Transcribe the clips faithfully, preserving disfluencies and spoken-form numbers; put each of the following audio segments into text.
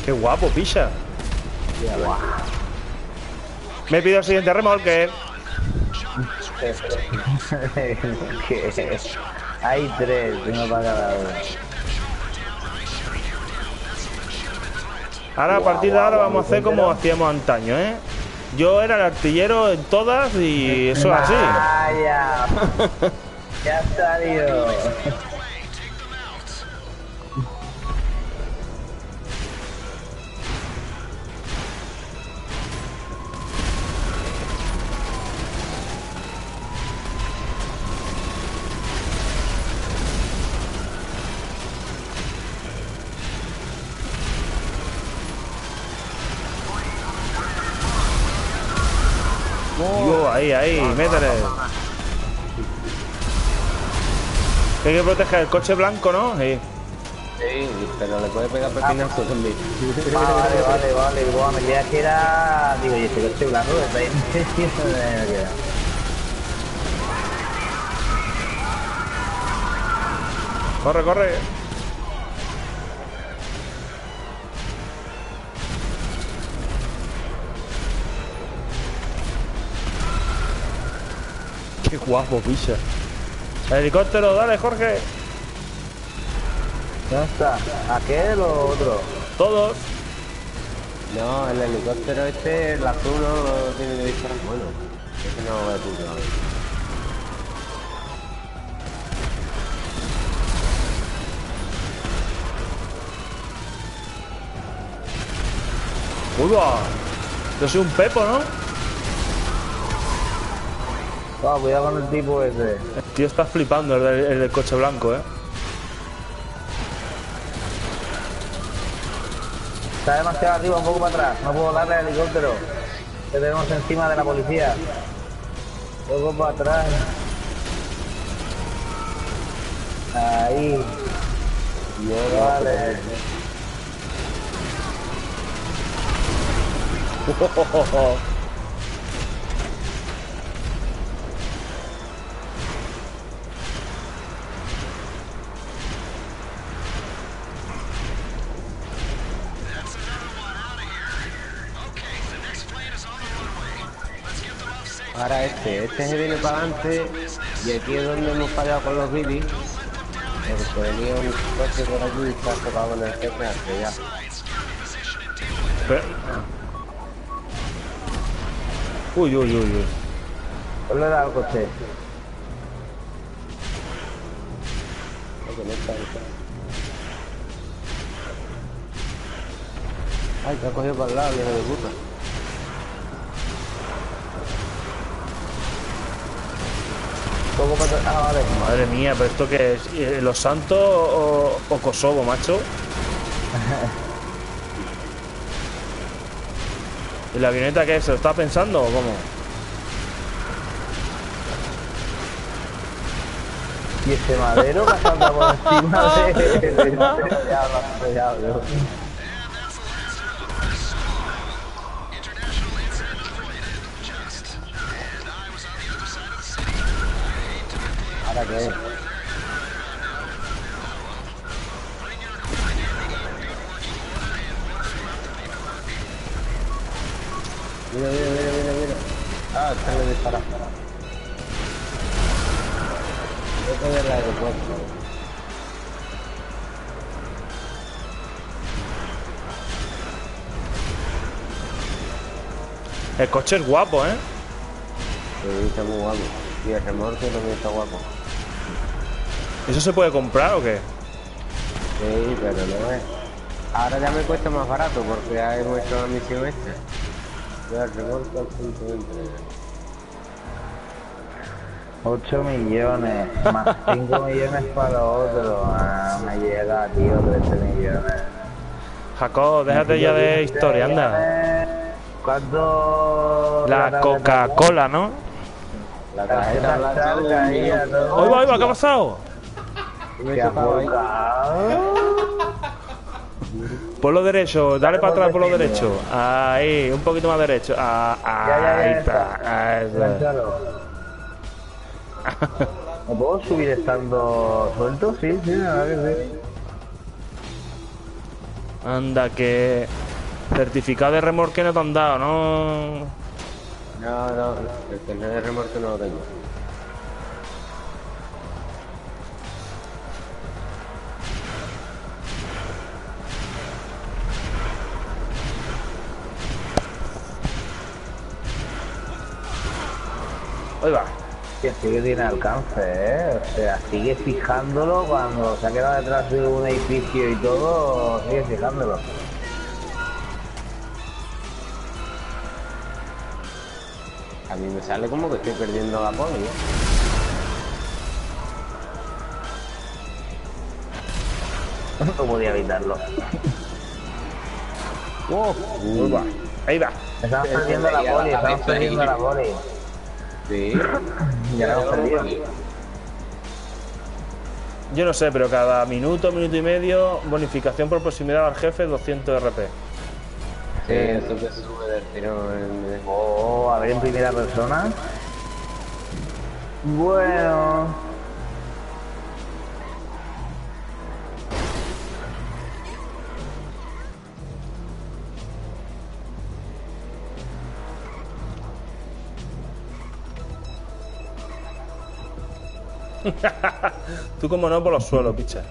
Qué guapo, picha. Guau. Me pido el siguiente remolque. ¿Qué? Hay tres, uno para cada uno. Ahora, a partir de ahora, vamos a hacer como hacíamos antaño, ¿eh? Yo era el artillero en todas y eso es así. Vaya. Ya salió. Yo, ahí, ahí, métele. Hay que proteger el coche blanco, ¿no? Sí. Sí, pero le puede pegar pepinazo también. Ah, vale, vale, vale. Bueno, me creía que era... Digo, y este coche blanco que está ahí en medio. Corre, corre. Qué guapo, picha. El helicóptero, dale, Jorge. ¿Dónde está? ¿Aquel o otro? Todos. No, el helicóptero este, el azul no tiene que disparar. Bueno, ese no va a puto. Uy, va. Yo soy un pepo, ¿no? Ah, cuidado con el tipo ese. El tío está flipando, el del, el del coche blanco, ¿eh? Está demasiado arriba, un poco para atrás. No puedo darle al helicóptero. Que tenemos encima de la policía. Un poco para atrás. Ahí. Vale. Ahora este, este se viene para adelante y aquí es donde hemos fallado con los bilis. Porque venía un coche por aquí y está tocado con el jefe hace ya. Pero... Uy, uy, uy, uy. ¿Cuál le da al coche? Ay, te ha cogido para el lado, hijo de puta. ¿Cómo para atrás? Ah, vale. Madre mía, pero esto que es eh, Los Santos o, o Kosovo, macho. ¿Y la avioneta qué es? ¿Se lo está pensando o cómo? Y este madero que salta por encima de... Diablo, diablo. ¿Ahora qué es? Mira, mira, mira, mira, mira. Ah, está le dispara. Vete del aeropuerto. El coche es guapo, ¿eh? Sí, está muy guapo. Y el remolque también está guapo. ¿Eso se puede comprar o qué? Sí, pero no es. Ahora ya me cuesta más barato porque ya hemos hecho la misión esta. Ya el remolque al punto de entrega. ocho millones, más cinco millones para los otros. Ah, me llega, tío, trece millones. Jacob, déjate ya de historia, anda. ¿Cuánto? La Coca-Cola, ¿no? La tarjeta blanca de un millón. ¡Oye, va, oye, va! ¿Qué ha pasado? Me he chocado ahí. Por lo derecho, dale para atrás por lo derecho. Ahí, un poquito más derecho. Ah, ahí está. Ahí está. ¿Me puedo subir estando suelto? Sí, sí, la verdad que sí. Anda, que... certificado de remolque no te han dado, ¿no? No, no, el tener de remolque no lo tengo. Ahí va. Que sí que tiene alcance, ¿eh? O sea, sigue fijándolo cuando se ha quedado detrás de un edificio y todo, sigue fijándolo. A mí me sale como que estoy perdiendo la poli, ¿eh? No podía evitarlo. Oh, ahí va. Ahí va. Estamos perdiendo la poli, estamos perdiendo la poli. Sí. Ya la hemos perdido. Yo no sé, pero cada minuto, minuto y medio, bonificación por proximidad al jefe, doscientos R P. Sí, eso que sube del tirón. En... Oh, a ver en primera persona. Bueno. Tú como no por los suelos, picha.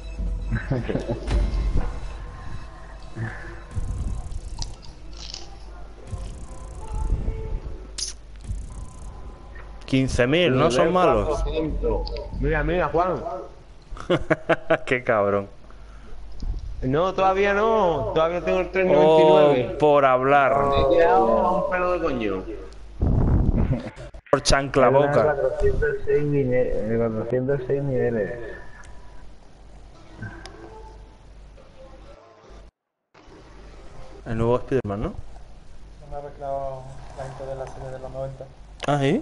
quince mil, no son malos. Mira, mira, Juan. Qué cabrón. No, todavía no. Todavía tengo el tres noventa y nueve. Oh, por hablar. Me he quedado un pelo de coño. Por chancla boca. cuatrocientos seis niveles. cuatrocientos seis niveles. El nuevo Spider-Man, ¿no? No me ha reclamado la gente de la serie de los noventa. Ah, ¿sí?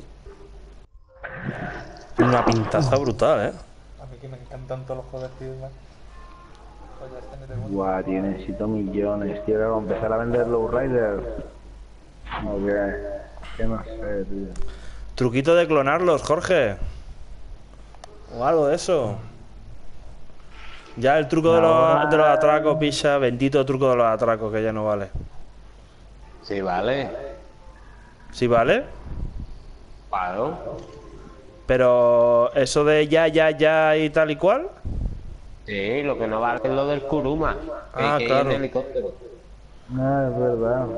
Una pintaza brutal, ¿eh? A mí que me encantan todos los juegos de Spider-Man. Pues ya está, me tengo. Guau, tío, necesito millones, tío, que empezar a vender Low Riders. O qué, que no sé, tío. Truquito de clonarlos, Jorge. O algo de eso. Ya el truco de los, de los atracos, picha, bendito truco de los atracos, que ya no vale. Sí, vale. ¿Sí vale? Claro. Pero eso de ya, ya, ya y tal y cual. Sí, lo que no vale es lo del Kuruma. Ah, que claro. en helicóptero. Ah, es verdad.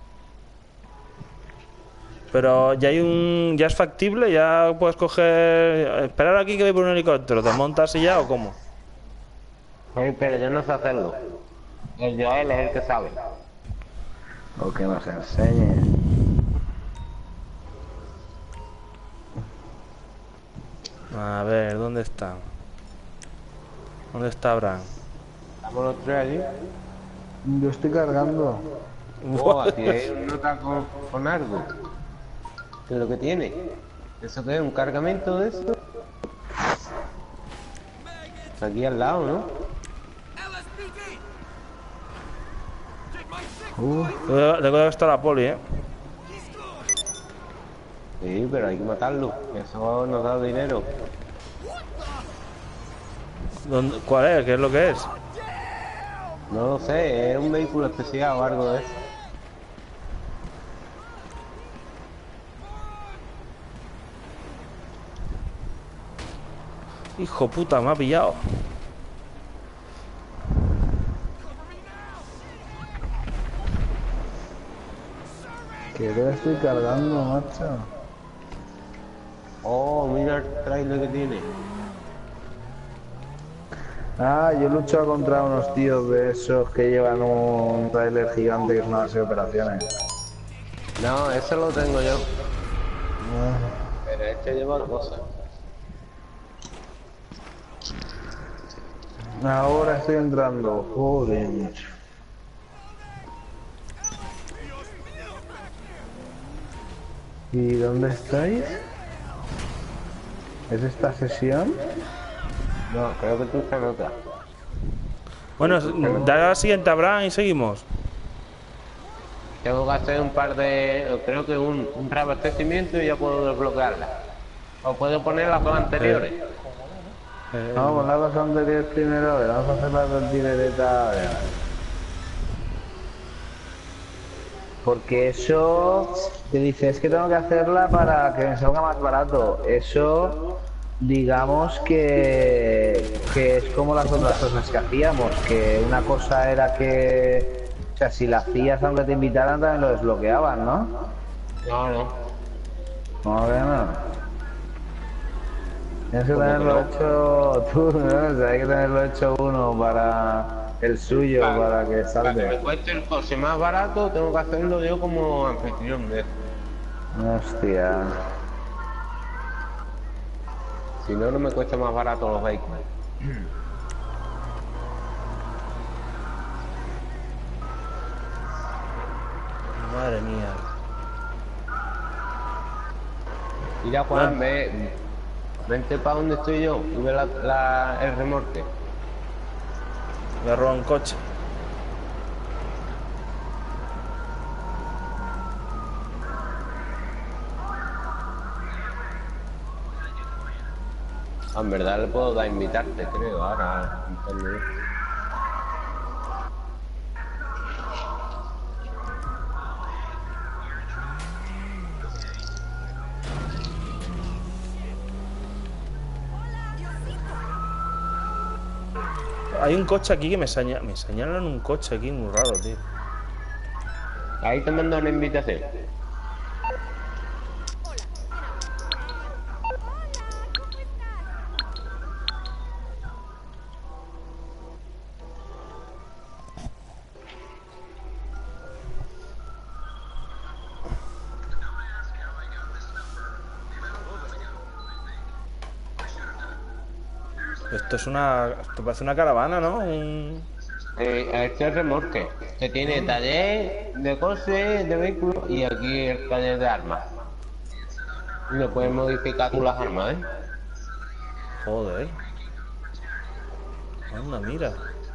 Pero ya hay un. Ya es factible, ya puedes coger. Esperar aquí que voy por un helicóptero. ¿Te montas y ya o cómo? Sí, pero yo no sé hacerlo. El Joel es el que sabe. O que nos enseñe. A ver, ¿dónde está? ¿Dónde está Abraham? Estamos los tres allí. Yo estoy cargando. Oh, aquí hay un nota con, con algo. ¿Qué es lo que tiene? ¿Eso qué es? ¿Un cargamento de eso? Aquí al lado, ¿no? Uh, Tengo que estar la poli, ¿eh? Sí, pero hay que matarlo. Eso nos da dinero. ¿Dónde- ¿Cuál es? ¿Qué es lo que es? No lo sé, es un vehículo especial o algo de eso. Hijo puta, me ha pillado. que yo estoy cargando, macho. Oh, mira el trailer que tiene. Ah, yo he luchado contra unos tíos de esos que llevan un trailer gigante que es una base de operaciones. No, eso lo tengo yo. Pero este lleva cosas. Ahora estoy entrando, joder, macho. ¿Y dónde estáis? ¿Es esta sesión? No, creo que tú se nota. Bueno, dale a la siguiente, Abraham, y seguimos. Tengo que hacer un par de... creo que un, un reabastecimiento y ya puedo desbloquearla. O puedo poner las dos anteriores. Eh, Vamos a las anteriores primero, a ver, vamos a hacer las dos tireretas. Porque eso, te dice, es que tengo que hacerla para que me salga más barato. Eso, digamos que, que es como las otras cosas que hacíamos, que una cosa era que, o sea, si la hacías aunque te invitaran también lo desbloqueaban, ¿no? No, no. No, que no. Tienes que ¿Cómo que tenerlo no? hecho tú, ¿no? O sea, hay que tenerlo hecho uno para el suyo, Para, para que para que me salte. cueste el coche más barato, tengo que hacerlo yo como anfitrión de esto. Hostia. Si no, no me cuesta más barato los vehículos. Madre mía. Mira, Juan, ve, vente para donde estoy yo y ve la, la- el remorque. Me ha robado un coche. Ah, en verdad le puedo dar a invitarte, creo, ahora. Entonces, Hay un coche aquí que me señala. Me señalan un coche aquí muy raro, tío. ahí te mando una invitación. Esto es una. Esto parece una caravana, ¿no? Un... Eh, este remorque, que tiene taller de coches, de vehículos y aquí el taller de armas. Y le puedes modificar tú las armas, ¿eh? Joder. Anda, mira.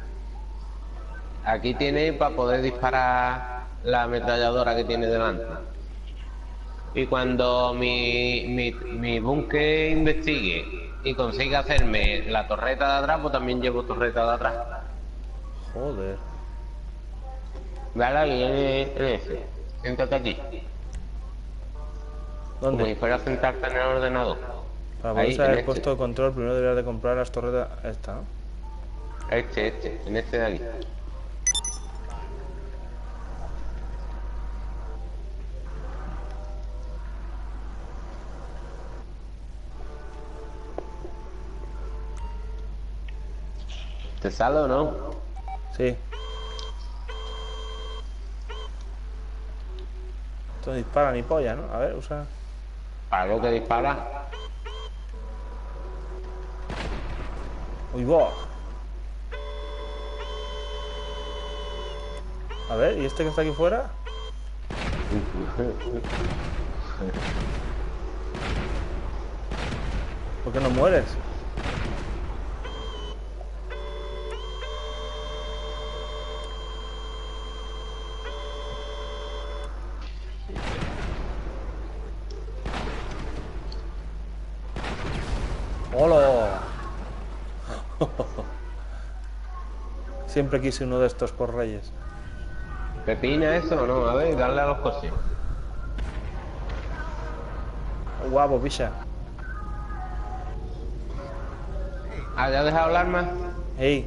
Aquí tiene para poder disparar la ametralladora que tiene delante. Y cuando mi, mi, mi búnker investigue y consiga hacerme la torreta de atrás, pues también llevo torreta de atrás. Joder. Vale, aquí en ese. Siéntate aquí. Como si ¿Dónde? fuera a sentarte en el ordenador. Para poder Ahí, usar en el este. puesto de control, primero deberías de comprar las torretas. Esta, ¿no? Este, este, en este de aquí. ¿Te sale o no? Sí. Esto no dispara ni polla, ¿no? A ver, usa. Algo que dispara. Uy, boh. A ver, ¿y este que está aquí fuera? ¿Por qué no mueres? ¡Hola! Siempre quise uno de estos por Reyes. ¿Pepina eso o no? A ver, darle a los coches. Guapo, picha. Ah, ¿ya has dejado hablar más? Ey.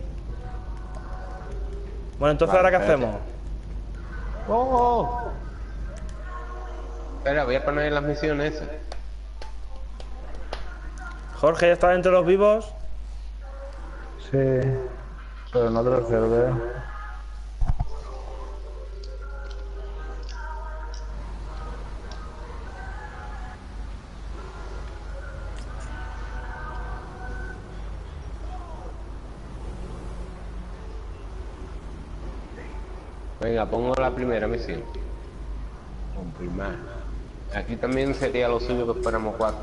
Bueno, entonces, Vale, ¿ahora qué espérate. hacemos? ¡Oh! Espera, voy a poner las misiones. Jorge, ¿ya está entre los vivos? Sí, pero no te lo observé. Venga, pongo la primera misión. Confirmar. Aquí también sería lo suyo que fuéramos cuatro.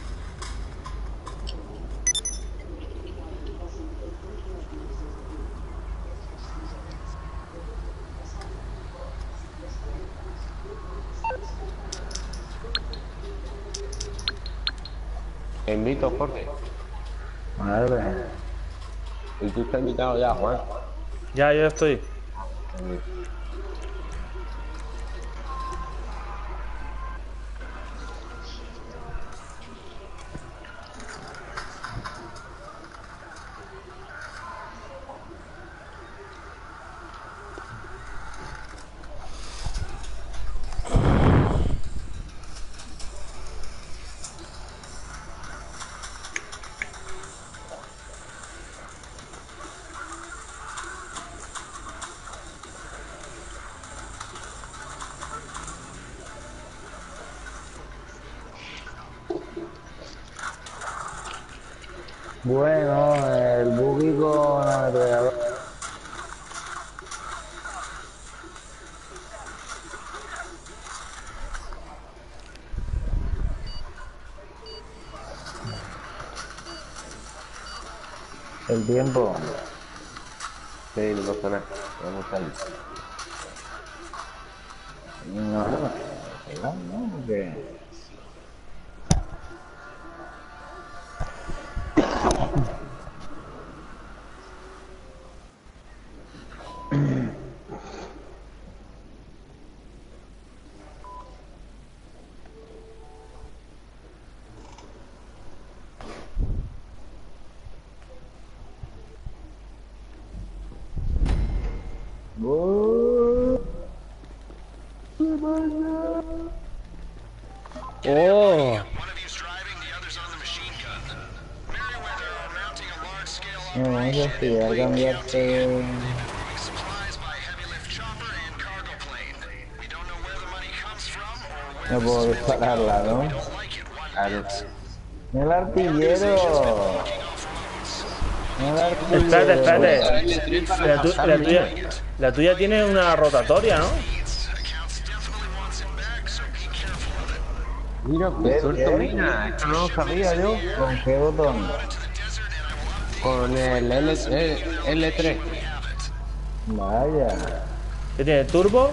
Te invito, Jorge. Madre. Y tú estás invitado ya, Juan. Ya, yo ya estoy. Bueno, el buggy con ametrallador. El tiempo. Sí, no pasa nada. Vamos a ir. No, no, no, porque... ¡Oh! No, vamos a estudiar, cambiarse... No puedo dispararla, ¿no? Claro. ¡Mira el artillero! ¡Mira el artillero! Espérate, espérate. La, tu- la tuya, la tuya tiene una rotatoria, ¿no? Mira, ¿Qué, que suelto qué? mina. Esto no lo sabía yo. ¿Con qué botón? Con el L, el L tres. Vaya. ¿Qué tiene? ¿Turbo?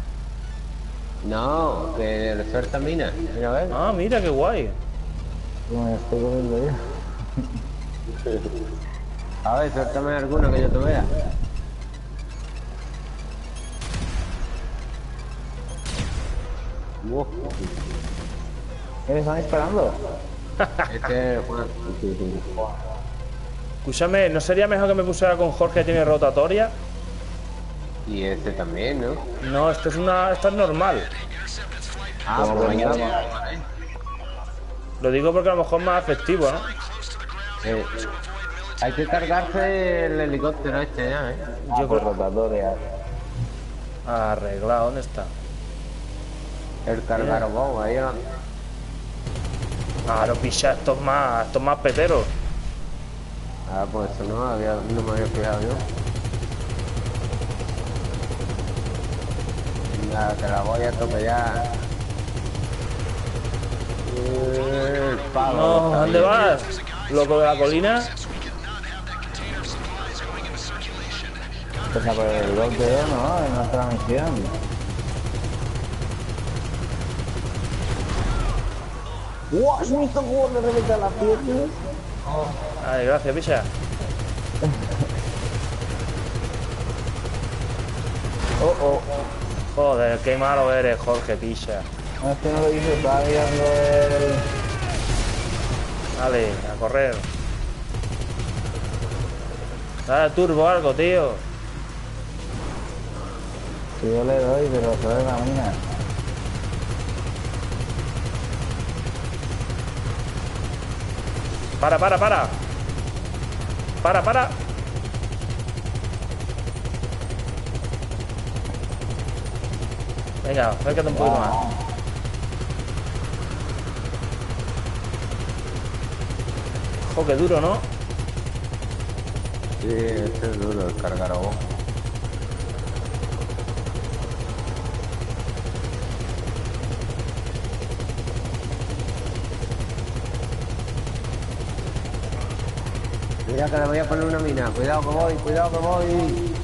No, que le suelta mina. Mira, a ver. Ah, mira, qué guay. Me estoy comiendo yo. A ver, suéltame alguno que yo te vea. Uf, ¿Qué le están disparando? este es Juan. Escúchame, ¿no sería mejor que me pusiera con Jorge que tiene rotatoria? Y este también, ¿no? No, esto es una. Esto es normal. Ah, Como pues que mañana. no. Lo digo porque a lo mejor es más efectivo, ¿no? Eh, hay que cargarse el helicóptero este ya, ¿eh? Yo Por creo. rotatoria. Arreglado, ¿dónde está? El cargarobón, ahí lo... Claro, picha, esto es más, esto es más petero. Ah, pues eso no, había, no me había fijado yo. Venga, te la voy a atropellar. El pavo, No, está ¿dónde bien. vas? Loco de la colina. Pues a por el golpeo, ¿no? En nuestra misión. ¡Wow! ¿Has visto cómo le revienta la pierna? Ay, gracias, picha. Oh, oh. Joder, qué malo eres, Jorge, picha. No, es que no lo hice, estaba mirando el... Dale, a correr. Dale turbo algo, tío. Si yo le doy, pero sobre la mina. Para, para, para. Para, para. Venga, acércate un poquito más. Ojo, qué duro, ¿no? Sí, este es duro, el cargarobón. Mira que le voy a poner una mina, cuidado que voy, cuidado que voy.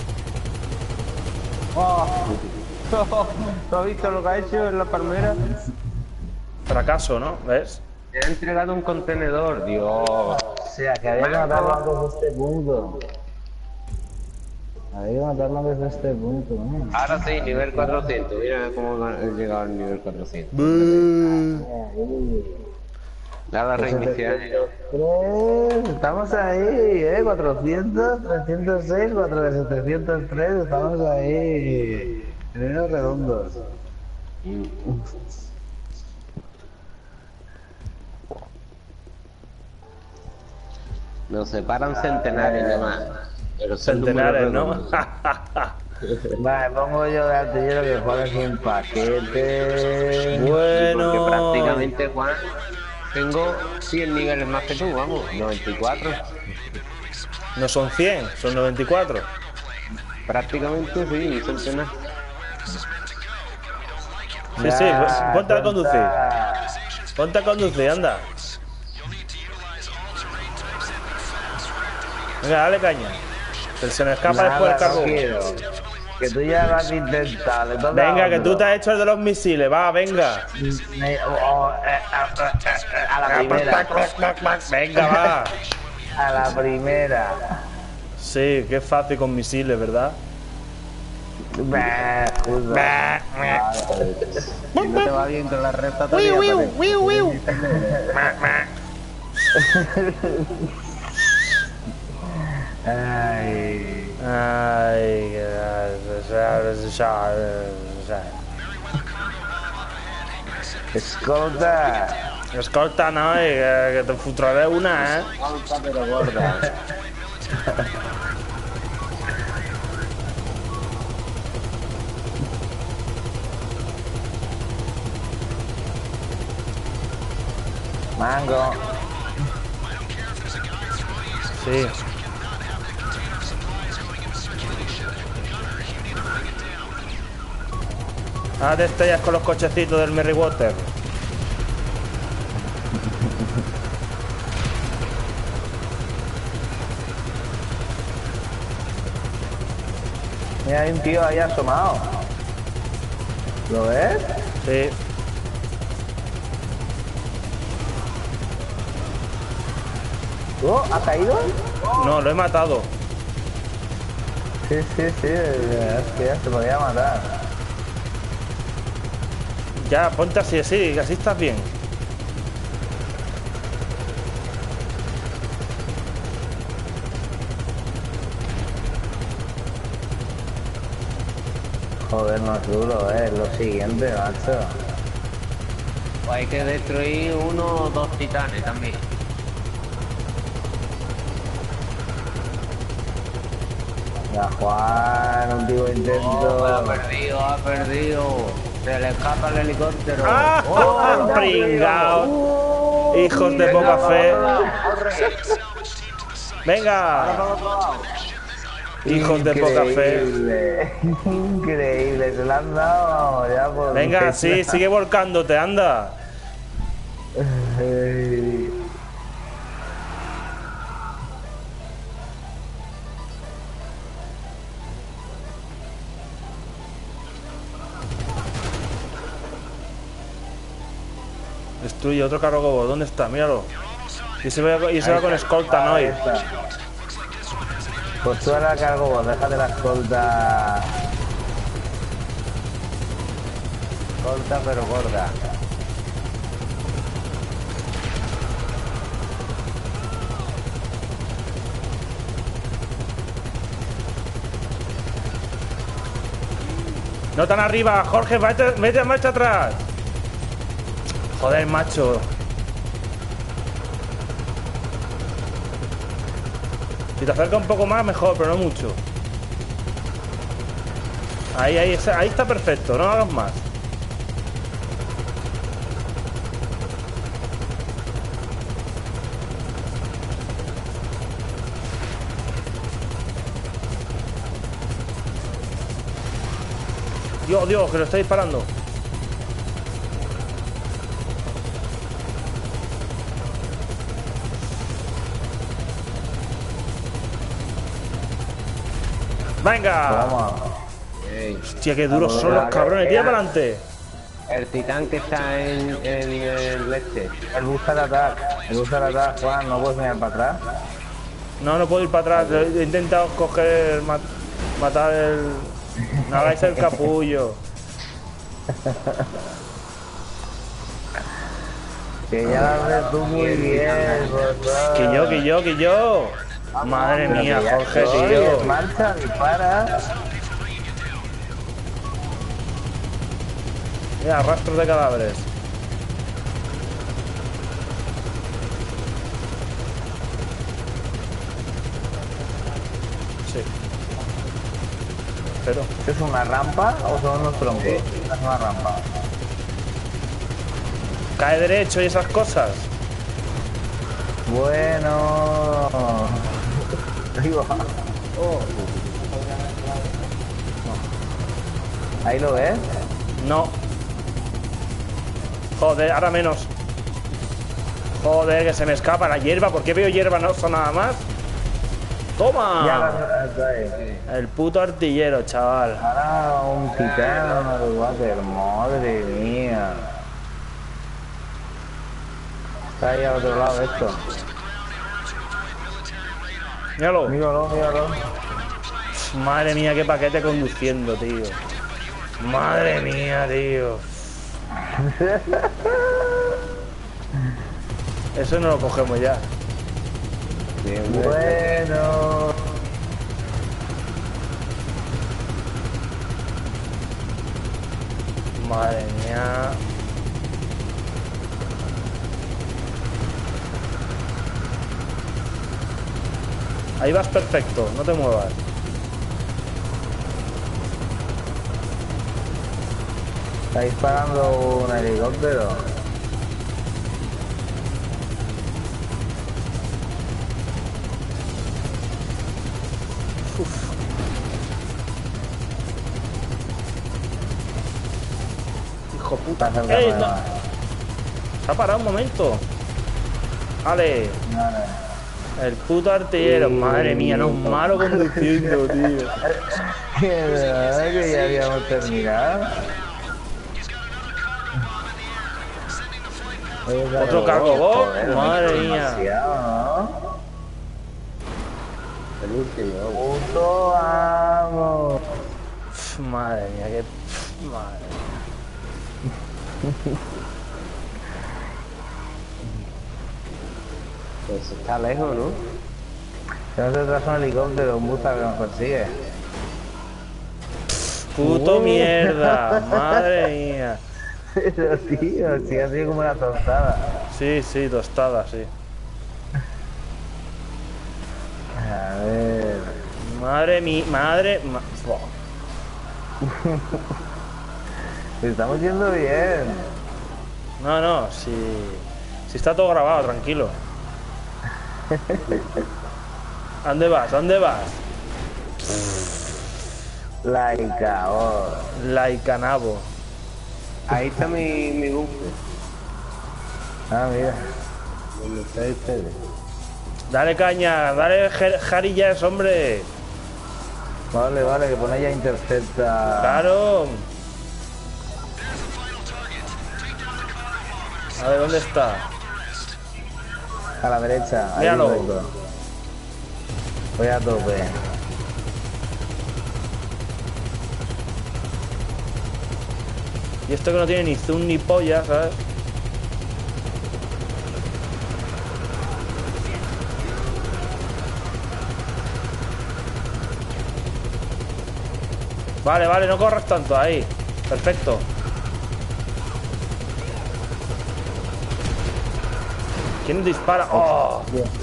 Oh. ¿Tú has visto lo que ha hecho en la palmera? Fracaso, ¿no? ¿Ves? Me ha entregado un contenedor, Dios. O sea, que había que matarlo antes de este punto. Había que matarlo antes de este punto, ¿no? Ahora sí, nivel cuatrocientos. Mira cómo he llegado al nivel cuatrocientos. Nada, reiniciar. trescientos tres, estamos ahí, ¿eh? cuatrocientos, trescientos seis, setecientos tres, estamos ahí. Números redondos. Nos separan centenares nada más. Pero son Centenares, números ¿no? redondos. Vale, pongo yo de artillero que juega sin paquete. Bueno. Porque prácticamente, Juan, tengo cien niveles más que tú, vamos, noventa y cuatro. No son cien, son noventa y cuatro. Prácticamente sí, centenar. Sí, sí, ponte a conducir. Ponte a conducir, anda. Venga, dale caña. Que se me escapa Nada, después el cargo. no quiero. Que tú ya lo has intentado. Le toca Venga, a que otro. tú te has hecho el de los misiles. Va, venga. Me- oh, eh, a, a- a la primera. Venga, va. A la primera. Sí, qué fácil con misiles, ¿verdad? Bah, justo. Bah, bah. Si no te va bien con la recta, te Wiu, voy a wiu, poner. wiu, wiu. Ma, ma. Ay. Ai, Escolta. escolta, noi, que, que te fotraré una, eh? Escolta, pero gorda. Mango. Sí. Ah, te estrellas con los cochecitos del Merrywater. Mira, hay un tío ahí asomado. ¿Lo ves? Sí. Oh, ¿ha caído? No, lo he matado. Sí, sí, sí. Hostia, se podía matar. Ya, ponte así, así, que así estás bien. Joder, no es duro, eh. Lo siguiente, macho. Pues hay que destruir uno o dos titanes también. Ya, Juan, último intento. Oh, ha perdido, ha perdido. Se le escapa el helicóptero. ¡Ah! Oh, ¡Pringao! Oh, Hijos de poca fe. Venga. Hijos de poca fe. Increíble, increíble, se la han dado, vamos, ya por... Venga, sí, sigue volcándote, anda. Ay. Destruye otro cargo. ¿Dónde está? Míralo. Y se va, y se va con escolta, ¿no? Ahí está. Pues tú ahora cargo vos, déjate la escolta. Escolta pero gorda. No tan arriba, Jorge, vete, vete a marcha atrás. Joder, macho. Si te acerca un poco más, mejor, pero no mucho. Ahí, ahí, ahí está perfecto, no hagas más. Dios, Dios, que lo está disparando. ¡Venga! Toma. Hostia, qué duros son los cabrones. Tira para adelante. El titán que está en, en el este. El buscar ataque. El buscar ataque, Juan, no puedes mirar para atrás. No, no puedo ir para atrás. He intentado coger, mat- matar el... No hagáis el capullo. Que ya lo haces tú muy bien, por Que yo, que yo, que yo. Madre mía, Jorge, tío. Marcha, dispara. Mira, rastros de cadáveres. Sí. Pero... ¿Esto es una rampa o son unos troncos? Es una rampa. Cae derecho y esas cosas. Bueno. Arriba. Oh. ¿Ahí lo ves? No. Joder, ahora menos. Joder, que se me escapa la hierba. ¿Por qué veo hierba no son nada más? ¡Toma! Ya la... El puto artillero, chaval. Ahora un titán de water, madre mía. Está ahí al otro lado esto. Míralo. Míralo, míralo. Madre mía, qué paquete conduciendo, tío. Madre mía, tío. Eso no lo cogemos ya. Bueno. Madre mía. Ahí vas perfecto, no te muevas. Está disparando un helicóptero. Uf. Hijo puta. ¡Ey, no! Se ha parado un momento. Vale. Vale. El puto artillero, madre mía, no es malo conduciendo, tío. ¿De verdad que ya habíamos terminado? Oye, Otro cargo bot, joder, madre no es mía. demasiado, ¿no? El último. Puto amo. Pff, madre mía, qué. Pff, madre mía. Pues está lejos, ¿no? Se nos retrasa un helicóptero, un busta que nos persigue. Puto mierda, madre mía. Pero tío, sí, así como una tostada. Sí, sí, tostada, sí. A ver. Madre mía, madre. Ma... Estamos yendo bien. No, no, si. Si está todo grabado, tranquilo. ¿A dónde vas? ¿A dónde vas? Laica, oh. Laicanabo. Ahí está mi, mi búnker. Ah, mira. ¿Dónde estáis ustedes? Dale caña, dale jer- jarillas, hombre. Vale, vale, que pone ya intercepta. Claro. A ver, ¿dónde está? A la derecha. Ahí Míralo. voy, todo. Voy a tope. Y esto que no tiene ni zoom ni polla, ¿sabes? Vale, vale, no corras tanto, ahí. Perfecto. ¿Quién dispara? ¡Oh!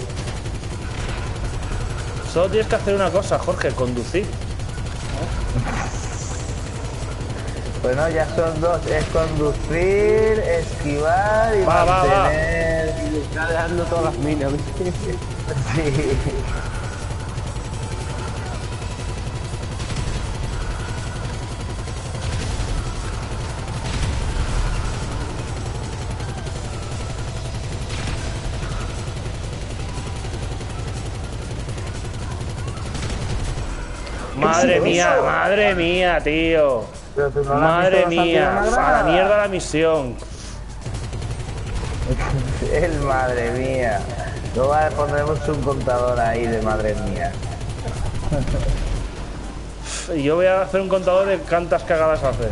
Solo tienes que hacer una cosa, Jorge, conducir. Bueno, ya son dos. Es conducir, esquivar y Va, va, va. mantener... Me está dejando todas las minas. Sí. Madre mía, madre mía, tío. Pero tú no la has Madre visto mía, lanzar una a la granada. mierda la misión. El madre mía. Luego pondremos un contador ahí de madre mía. Y yo voy a hacer un contador de cuántas cagadas haces.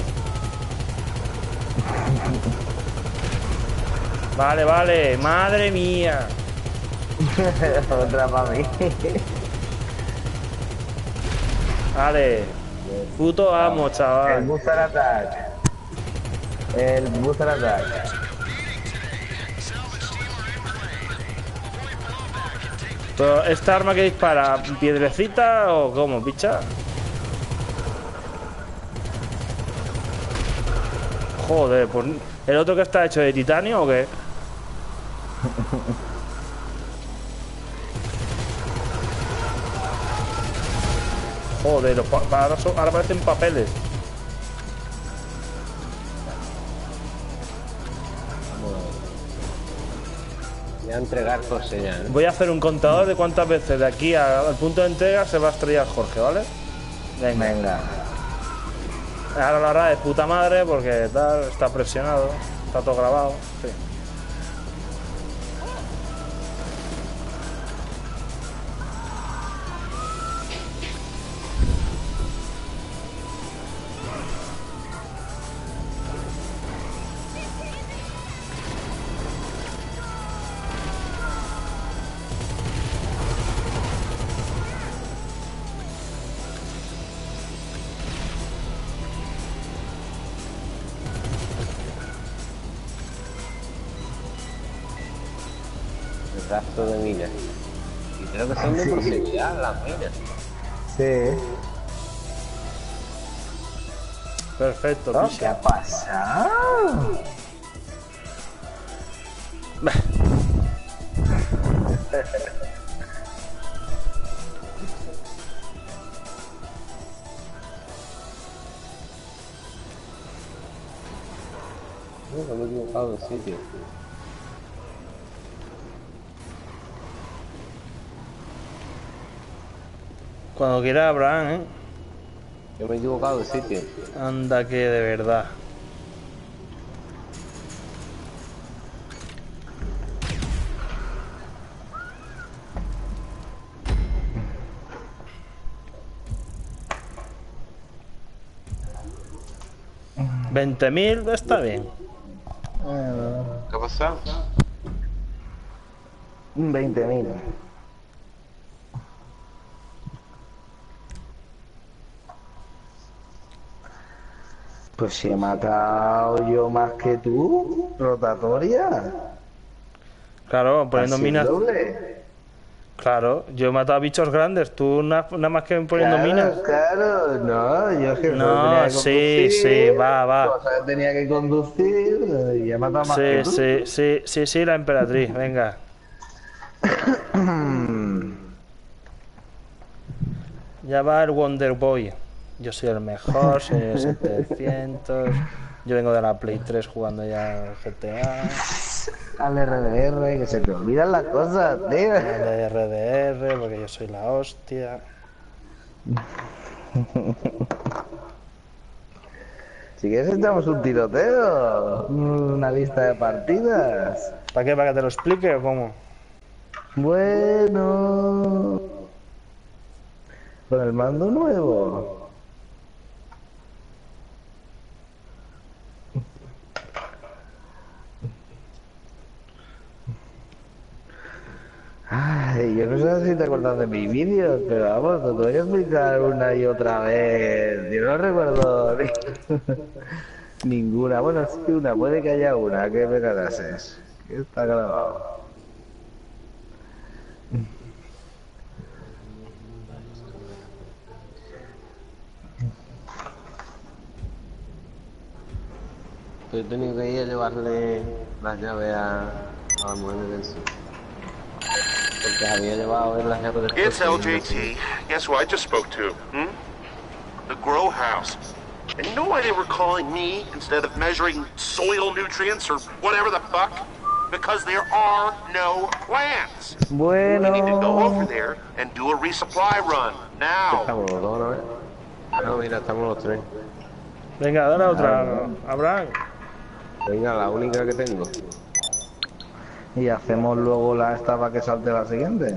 Vale, vale, madre mía. Otra para mí. Vale. Puto amo, El chaval. booster attack. El booster attack. Pero esta arma que dispara, ¿piedrecita o cómo, picha? Joder, pues ¿el otro que está hecho de titanio o qué? Joder, los pa- ahora, son- ahora parecen papeles. Voy a entregar cosas ya, ¿no? Voy a hacer un contador de cuántas veces de aquí a- al punto de entrega se va a estrellar Jorge, ¿vale? Venga. Venga. Ahora lo hará de puta madre porque tal, está presionado, está todo grabado. Sí. El rastro de minas. Y creo que son de proximidad las minas. Sí. Perfecto, Oh, picha. ¿qué ha pasado? No, me he equivocado de sitio. Cuando quiera Abraham, ¿eh? Yo me he equivocado de sitio. Anda que de verdad. veinte mil está bien. ¿Qué ha pasado? veinte mil. Pues si he matado yo más que tú, rotatoria. Claro, poniendo Así minas. doble. Claro, yo he matado a bichos grandes, tú na- nada más que poniendo Claro, minas. claro, no, yo es que No, solo tenía que sí, conducir, sí, va, va. cosas que tenía que conducir y he matado más que Sí, tú. sí, sí, sí, sí, la emperatriz, venga. Ya va el Wonder Boy. Yo soy el mejor, soy el setecientos. Yo vengo de la Play tres jugando ya al G T A. Al R D R, que se te olvidan las cosas, tío. Al R D R, porque yo soy la hostia. Si quieres echamos un tiroteo, una lista de partidas. ¿Para qué? ¿Para que te lo explique o cómo? Bueno, con el mando nuevo. Ay, yo no sé si te acuerdas de mis vídeos, pero vamos, te voy a explicar una y otra vez. Yo no recuerdo ni- ninguna. Bueno, sí, una, puede que haya una que me cagases. Que está grabado. Yo he tenido que ir a llevarle las llaves a, a la mujer de eso. Porque había llevado él las llaves del It's coche y L no J sé. T. Guess who I just spoke to? Hmm? The grow house. And you know why they were calling me instead of measuring soil nutrients or whatever the fuck? Because there are no plants. We need to go over Bueno, there and do a resupply run. Now. Estamos los dos, ¿no? Ah, no, mira, estamos los tres. Venga, dale otra, Abraham. Venga, la única que tengo. y hacemos luego la esta para que salte la siguiente.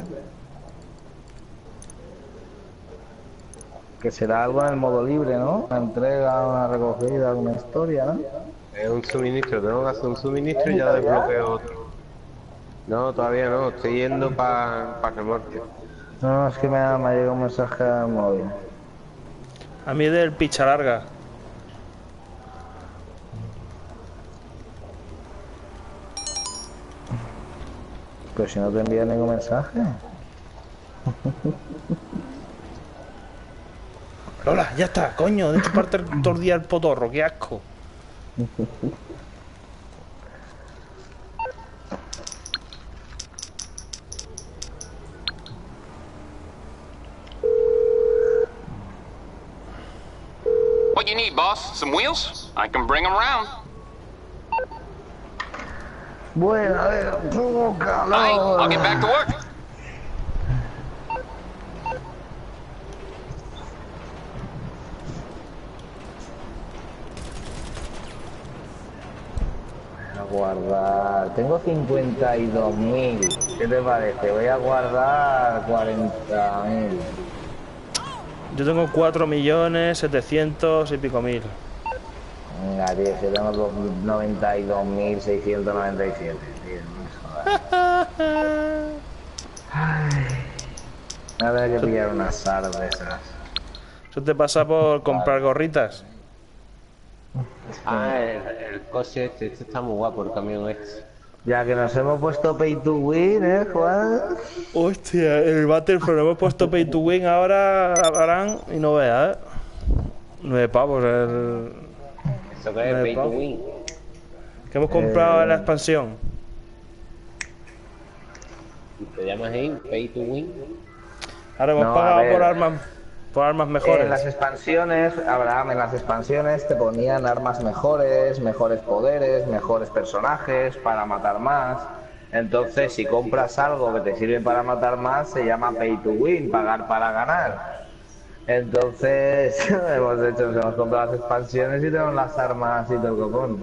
Que será algo en el modo libre, ¿no? Una entrega, una recogida, una historia, ¿no? Es un suministro, tengo que hacer un suministro y ya desbloqueo otro. No, todavía no, estoy yendo para pa remorque. No, es que me ha, me ha llegado un mensaje al móvil. A mí del picha larga. Pero si no te envía ningún mensaje. Lola, ya está, coño, de chuparte todo el día el potorro, qué asco. What you need, boss? Some wheels? I can bring them around. Bueno, a ver, tengo calor. Aye, I'll get back to work. Voy a guardar. Tengo cincuenta y dos mil. ¿Qué te parece? Voy a guardar cuarenta mil. Yo tengo cuatro millones setecientos y pico mil. Venga, tío, yo tengo noventa y dos mil seiscientos noventa y siete, tío. Ay, habrá que pillar unas S A R de esas. Eso te pasa por comprar gorritas. Ah, el, el coche este, este está muy guapo, el camión este. Ya que nos hemos puesto pay to win, ¿eh, Juan? Hostia, el Battlefront hemos puesto pay to win ahora, harán y no veas, ¿eh? Nueve pavos el... ¿Eso qué es? Pay to win. Que hemos comprado Eh, en la expansión. ¿Te llamas ahí? Pay to win. Ahora hemos No, a pagado ver. por armas, por armas mejores. En las expansiones, Abraham, en las expansiones te ponían armas mejores, mejores poderes, mejores personajes para matar más. Entonces, si compras algo que te sirve para matar más, se llama pay to win, pagar para ganar. Entonces, hemos hecho, nos hemos comprado las expansiones y tenemos las armas y todo el copón.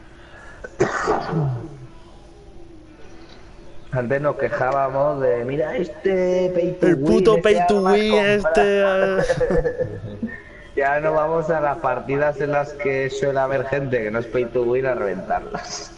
Antes nos quejábamos de, mira este pay to El win. puto este pay to armas win compra". este... Ya no vamos a las partidas en las que suele haber gente que no es pay to win a reventarlas.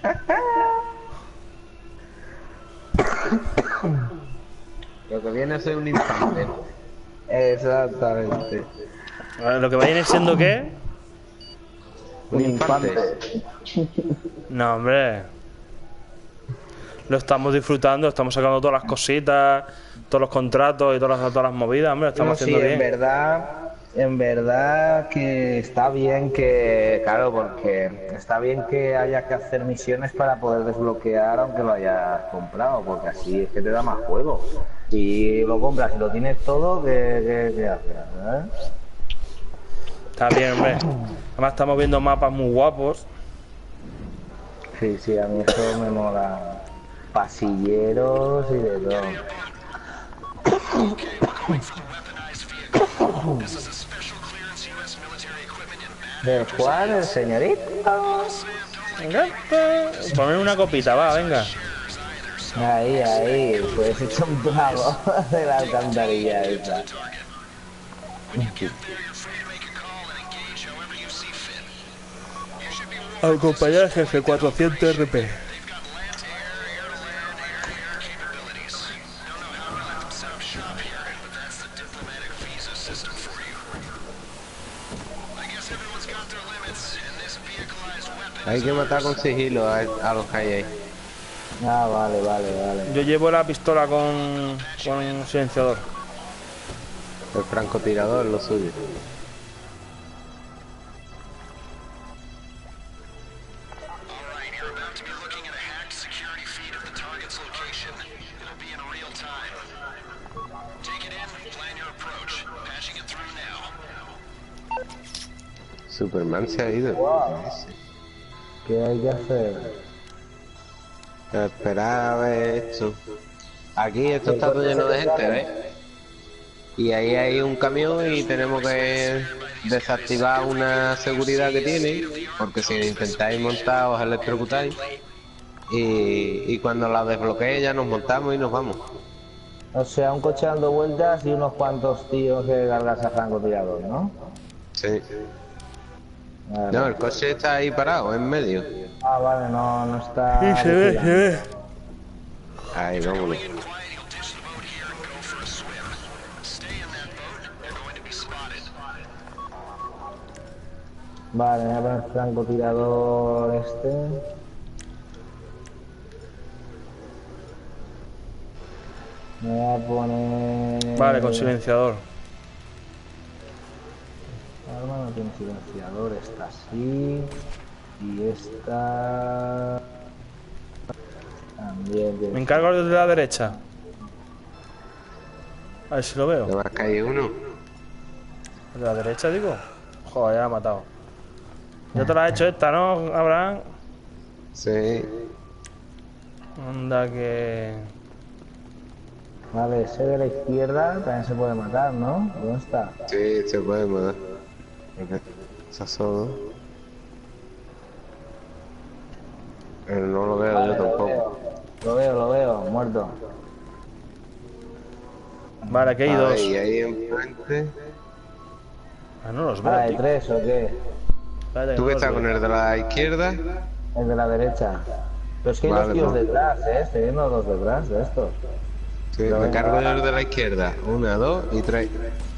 Lo que viene a ser un infante. Exactamente. Lo que va a ir siendo ¿qué? Un infante. No, hombre. Lo estamos disfrutando, estamos sacando todas las cositas, todos los contratos y todas las, todas las movidas, hombre, lo estamos No, sí, haciendo en bien. verdad, en verdad que está bien que, claro, porque está bien que haya que hacer misiones para poder desbloquear aunque lo hayas comprado, porque así es que te da más juego. Si lo compras y lo tienes todo, ¿qué, qué, qué haces? ¿Eh? Está bien, hombre. Además estamos viendo mapas muy guapos. Sí, sí, a mí eso me mola. Pasilleros y de todo. ¿Del Juan, el señorito? Venga, pues, poner una copita, va, venga. Ahí, ahí, pues hecho un trago de la alcantarilla esa. Acompañar al jefe cuatrocientos R P. Hay que matar con sigilo a, a los que hay ahí. Ah, vale, vale, vale. Yo llevo la pistola con, con silenciador. El francotirador, lo suyo. Superman se ha ido. Wow. ¿Qué hay que hacer? Esperar a ver esto. Aquí esto está todo lleno de gente, ¿ves? Y ahí hay un camión y tenemos que desactivar una seguridad que tiene, porque si intentáis montar os electrocutáis. Y, y cuando la desbloquee ya nos montamos y nos vamos. O sea, un coche dando vueltas y unos cuantos tíos que cargas a francotirador, ¿no? Sí. Vale. No, el coche está ahí parado, en medio. Ah, vale, no, no está... Sí, se ve, se ve. Ahí, vámonos. Vale, voy a poner francotirador este. Me voy a poner... Vale, con silenciador. Arma no tiene silenciador, esta sí. Y esta... También tiene... Me encargo desde la derecha. A ver si lo ¿Te veo. va a caer uno? ¿De la derecha, digo? Joder, ya la ha matado. Ya te la has hecho esta, ¿no, Abraham? Sí. Anda que... Vale, ese de la izquierda también se puede matar, ¿no? ¿Dónde está? Sí, se puede matar. Esa solo. Pero no lo veo Vale, yo lo tampoco. veo. Lo veo, lo veo, muerto. Vale, aquí hay dos. Ahí, ahí enfrente. Ah, no los veo, Ah, ¿hay tío. tres o qué? Espérate, ¿Tú no que los estás veo. con el de la izquierda? El de la derecha. Pero es que hay Vale, dos tíos pues. detrás, ¿eh? Estoy viendo los detrás de estos. Sí, Pero me venga, cargo va. yo el de la izquierda. Una, dos y tres.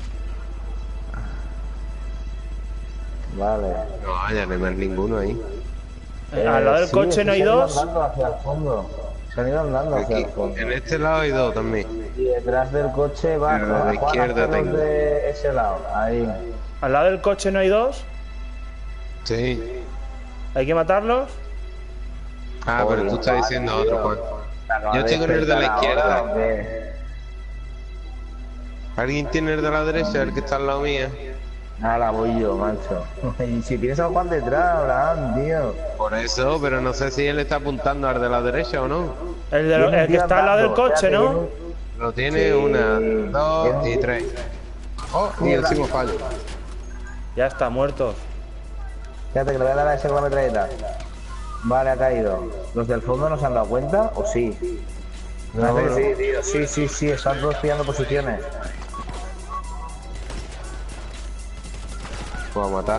Vale. No, vaya, no hay más ninguno ahí. Eh, Al lado del sí, coche es que no hay se han ido dos. andando hacia el fondo. Se han ido andando hacia Aquí, el fondo. en este lado hay dos también. Y detrás del coche va Pero a la Juan, izquierda hacia los tengo. de ese lado. Ahí. Al lado del coche no hay dos. Sí. Hay que matarlos. Ah, pero tú estás diciendo Joder, otro, Juan. ¿Te acabas Yo estoy con el de la despertar izquierda. ahora o qué? ¿Alguien tiene el de la derecha, el que está al lado mía? Ahora voy yo, macho. Y si tienes a Juan detrás, Abraham, tío. Por eso, pero no sé si él está apuntando al de la derecha o no. El, de lo- el que está al lado del coche, ¿no? Lo tiene Sí. una, dos Tiene- y tres. Oh, y el último fallo. Ya está, muertos. Fíjate que le voy a dar a ese con la metralleta. Vale, ha caído. ¿Los del fondo no se han dado cuenta? ¿O sí? Me No, parece no. que sí, tío. Sí, sí, sí. Están todos pillando posiciones. Voy a matar.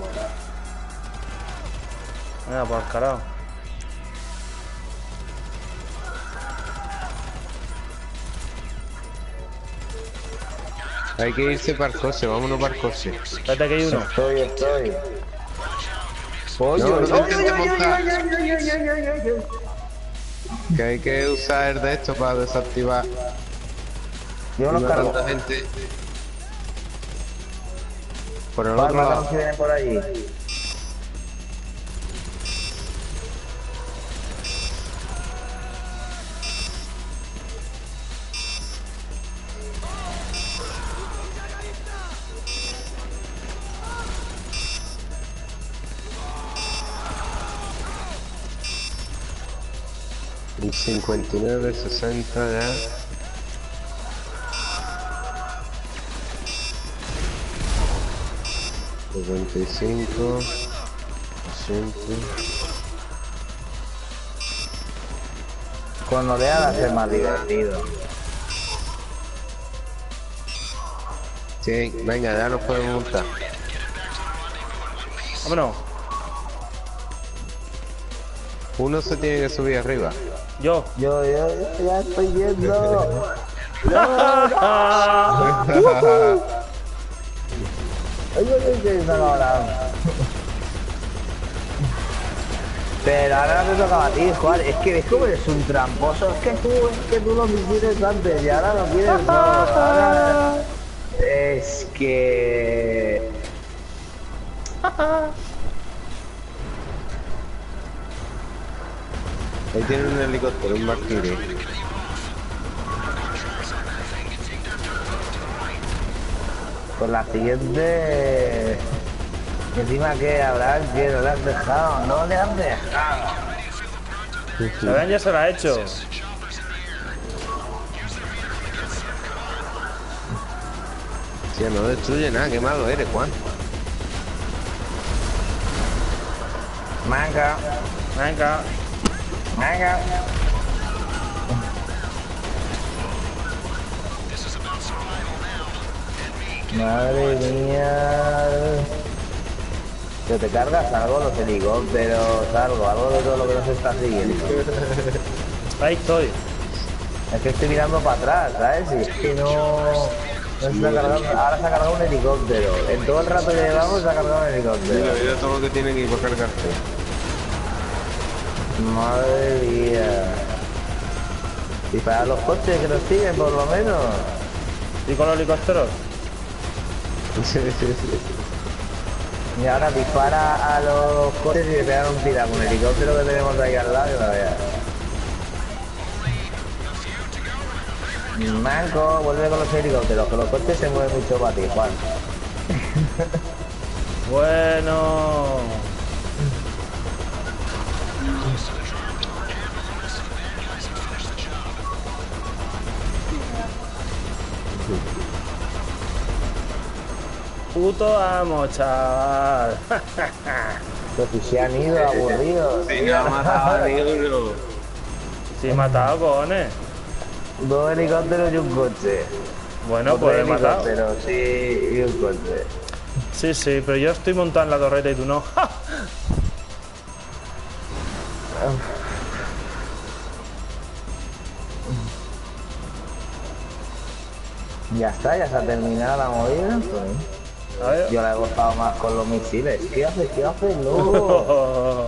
Venga, pues carajo. Hay que irse para el coche, vámonos para el coche. Espérate que hay uno. Estoy, estoy. Oye, No, no te oye, intentes oye, montar. oye, oye, oye, oye, oye, oye, oye. Que hay que usar el de esto para desactivar. Yo los No cargo. tanta gente. Por el Vale, otro mátalo lado. si vienen por allí. Y cincuenta y nueve, sesenta ya. setenta y cinco, ochenta. Con oleadas es más divertido. Sí, venga, ya nos podemos montar. Vámonos. Uno se tiene que subir arriba. Yo. Yo, yo, yo ya estoy viendo. Ay, ay, ay, que está cabrón. Pero ahora no te tocaba a ti, Juan. Es que ves cómo eres un tramposo. Es que tú, es que tú lo quieres antes y ahora lo quieres todo. Ahora... Es que... Ahí tiene un helicóptero, un Valkyrie. Pues la siguiente... Encima que habrá que no le has dejado. No le has dejado. Abraham ya se la ha hecho. Tío, no destruye nada, qué malo eres, Juan. Manga, Venga. manga. Madre mía. Que te cargas algo, los helicópteros, algo, algo de todo lo que nos está siguiendo. Ahí estoy. Es que estoy mirando para atrás, ¿sabes? Y es que no... no se está cargando. Ahora se ha cargado un helicóptero. En todo el rato que llevamos se ha cargado un Mira, helicóptero. mira todo lo que tiene que ir para cargarte. Madre mía. Y para los coches que nos siguen, por lo menos. ¿Y con los helicópteros? Sí, sí, sí. Y ahora dispara a los coches y le pegan un tira con el helicóptero que tenemos ahí al lado y la veas. Manco, vuelve con los helicópteros, que los coches se mueven mucho para ti, Juan. Bueno. Puto amo, chaval. Pero si se han ido aburridos. Si no ha matado a ni uno. Sí, he matado, cojones. Dos helicópteros y un coche. Bueno, Otro pues he matado. helicóptero, sí, y un coche. Sí, sí, pero yo estoy montado en la torreta y tú no. ¡Ja! Ya está, ya se ha terminado la movida. Pues. A ver. Yo la he gozado más con los misiles. ¿Qué haces? ¿Qué haces, loco?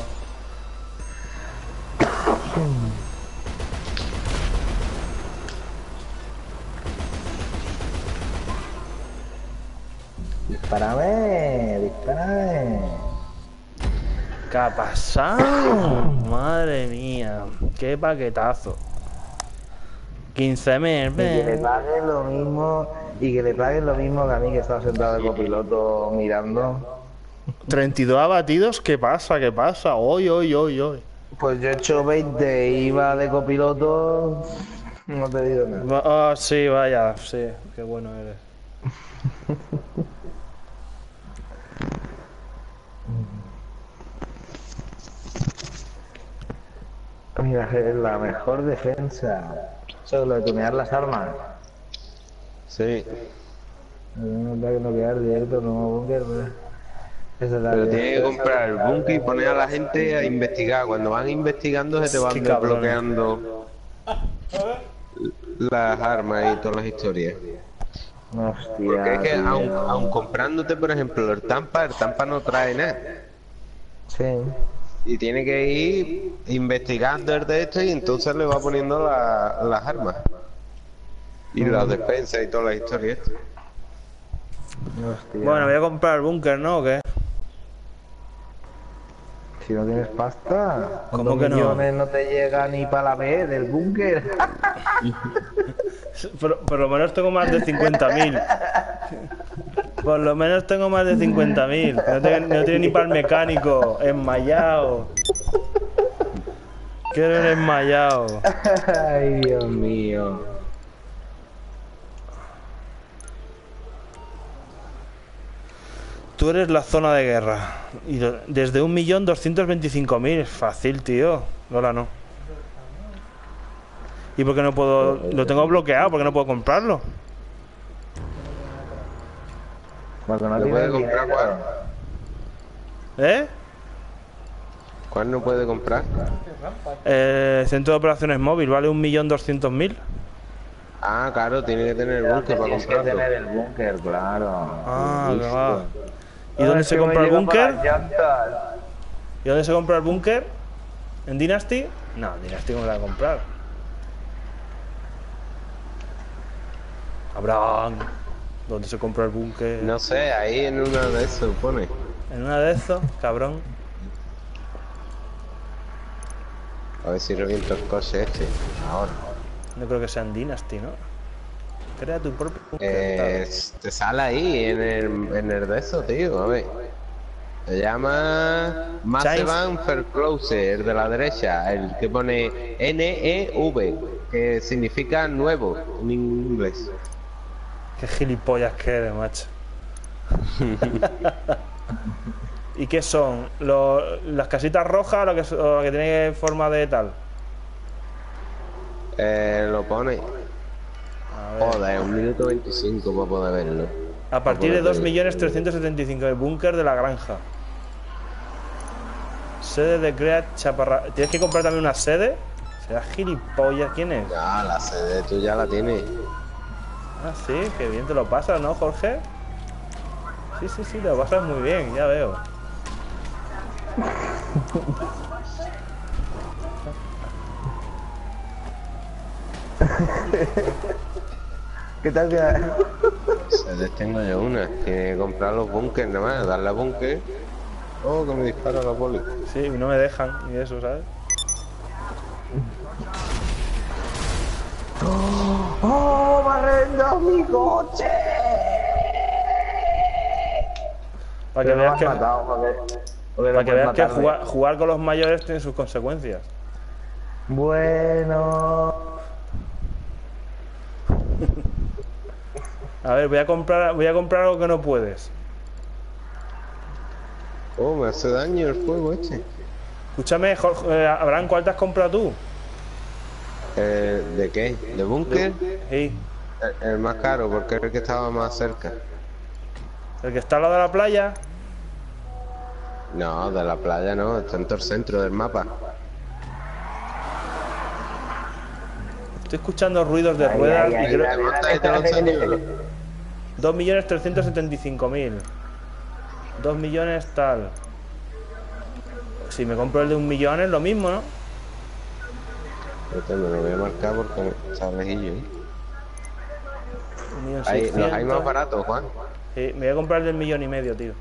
Dispárame, dispárame. ¿Qué ha pasado? Madre mía, qué paquetazo. quince mil, Y que le paguen lo mismo, y que le paguen lo mismo que a mí que estaba sentado de copiloto mirando. treinta y dos abatidos, ¿qué pasa? ¿Qué pasa? Hoy, hoy, hoy, hoy. Pues yo he hecho veinte, iba de copiloto, no te digo nada. Ah, sí, vaya, sí, qué bueno eres. Mira, es la mejor defensa. Eso es lo de tunear las armas. Sí. No da que no quedar directo, no búnker, pero... Esa es la Pero que- tienes que comprar el búnker y poner a la gente a investigar. Cuando van investigando se te van Qué cabrón. desbloqueando las armas y todas las historias. Hostia, Porque es que tío. aun, aun comprándote, por ejemplo, el Tampa, el Tampa no trae nada. Sí. Y tiene que ir investigando el de esto y entonces le va poniendo la- las armas. Y las despensas y todas las historias. Hostia. Bueno, voy a comprar el búnker, ¿no? ¿O qué? Si no tienes pasta, con ¿Cómo dos que no? millones no te llega ni para la B del búnker. Por, por lo menos tengo más de cincuenta mil. Por lo menos tengo más de cincuenta mil. No, tengo- no tiene ni para el mecánico. Enmayado. Quiero un enmayado. Ay, Dios mío. Tú eres la zona de guerra. Y do- desde un millón doscientos veinticinco mil. Fácil, tío. Lola, no. ¿Y por qué no puedo...? Lo tengo bloqueado. ¿Por qué no puedo comprarlo? Porque no ¿Lo tienes puede comprar dinero. cuál? ¿Eh? ¿Cuál no puede comprar? Eh, centro de operaciones móvil. Vale un millón doscientos mil. Ah, claro, tiene que tener el búnker para Tienes que comprarlo. tener el búnker, claro. Ah, Listo. que va. ¿Y Ah, dónde es se que me compra el llega búnker? para las llantas. ¿Y dónde se compra el búnker? ¿En Dynasty? No, en Dynasty no me la voy a comprar. Abraham, ¿dónde se compra el búnker? No sé, ahí en una de esas pone. En una de esos, cabrón. A ver si reviento el coche este. Ahora. No creo que sea en Dynasty, ¿no? Crea tu propio búnker. Eh, te sale ahí en el, en el de eso, tío. A ver. Se llama Massive Vercloser, el de la derecha, el que pone N E V, que significa nuevo en inglés. Qué gilipollas que eres, macho. ¿Y qué son? ¿Lo- ¿Las casitas rojas o lo que, o lo que tiene forma de tal? Eh, lo pone. A ver. Joder, un minuto veinticinco para poder verlo. A partir de Para poder dos millones trescientos setenta y cinco, el búnker de la granja. Sede de Creat Chaparra. ¿Tienes que comprar también una sede? ¿Será gilipollas? ¿Quién es? Ya, la sede tú ya la tienes. Ah, sí, qué bien te lo pasas, ¿no, Jorge? Sí, sí, sí, te lo pasas muy bien, ya veo. ¿Qué tal? Que... Sedes tengo yo una. Tiene que comprar los bunkers nada más, darle a búnker. Oh, que me dispara la poli. Sí, y no me dejan ni eso, ¿sabes? ¡Oh, me ha reventado mi coche! Para que Pero no veas has que, matado, porque- porque no para que, puedes veas que matarme. jugar, jugar con los mayores tiene sus consecuencias. Bueno... A ver, voy a comprar, voy a comprar algo que no puedes. Oh, me hace daño el fuego este. Escúchame, Jorge, eh, Abraham, ¿cuál te has comprado tú? Eh, ¿De qué? ¿De búnker? Sí, El, el más caro, porque era el que estaba más cerca. el que está al lado de la playa. No, de la playa no, está en todo el centro del mapa. Estoy escuchando ruidos de Ay, ruedas ay, ay, y creo... ay, monta ay, y te lo ay, ay, enseño. ay, ay. dos millones trescientos setenta y cinco mil. dos millones tal. Si me compro el de un millón es lo mismo, ¿no? Este me lo voy a marcar porque está lejillo. ¿eh? Un millón Ahí, los hay más seiscientos. baratos, Juan. Sí, me voy a comprar el del millón y medio, tío.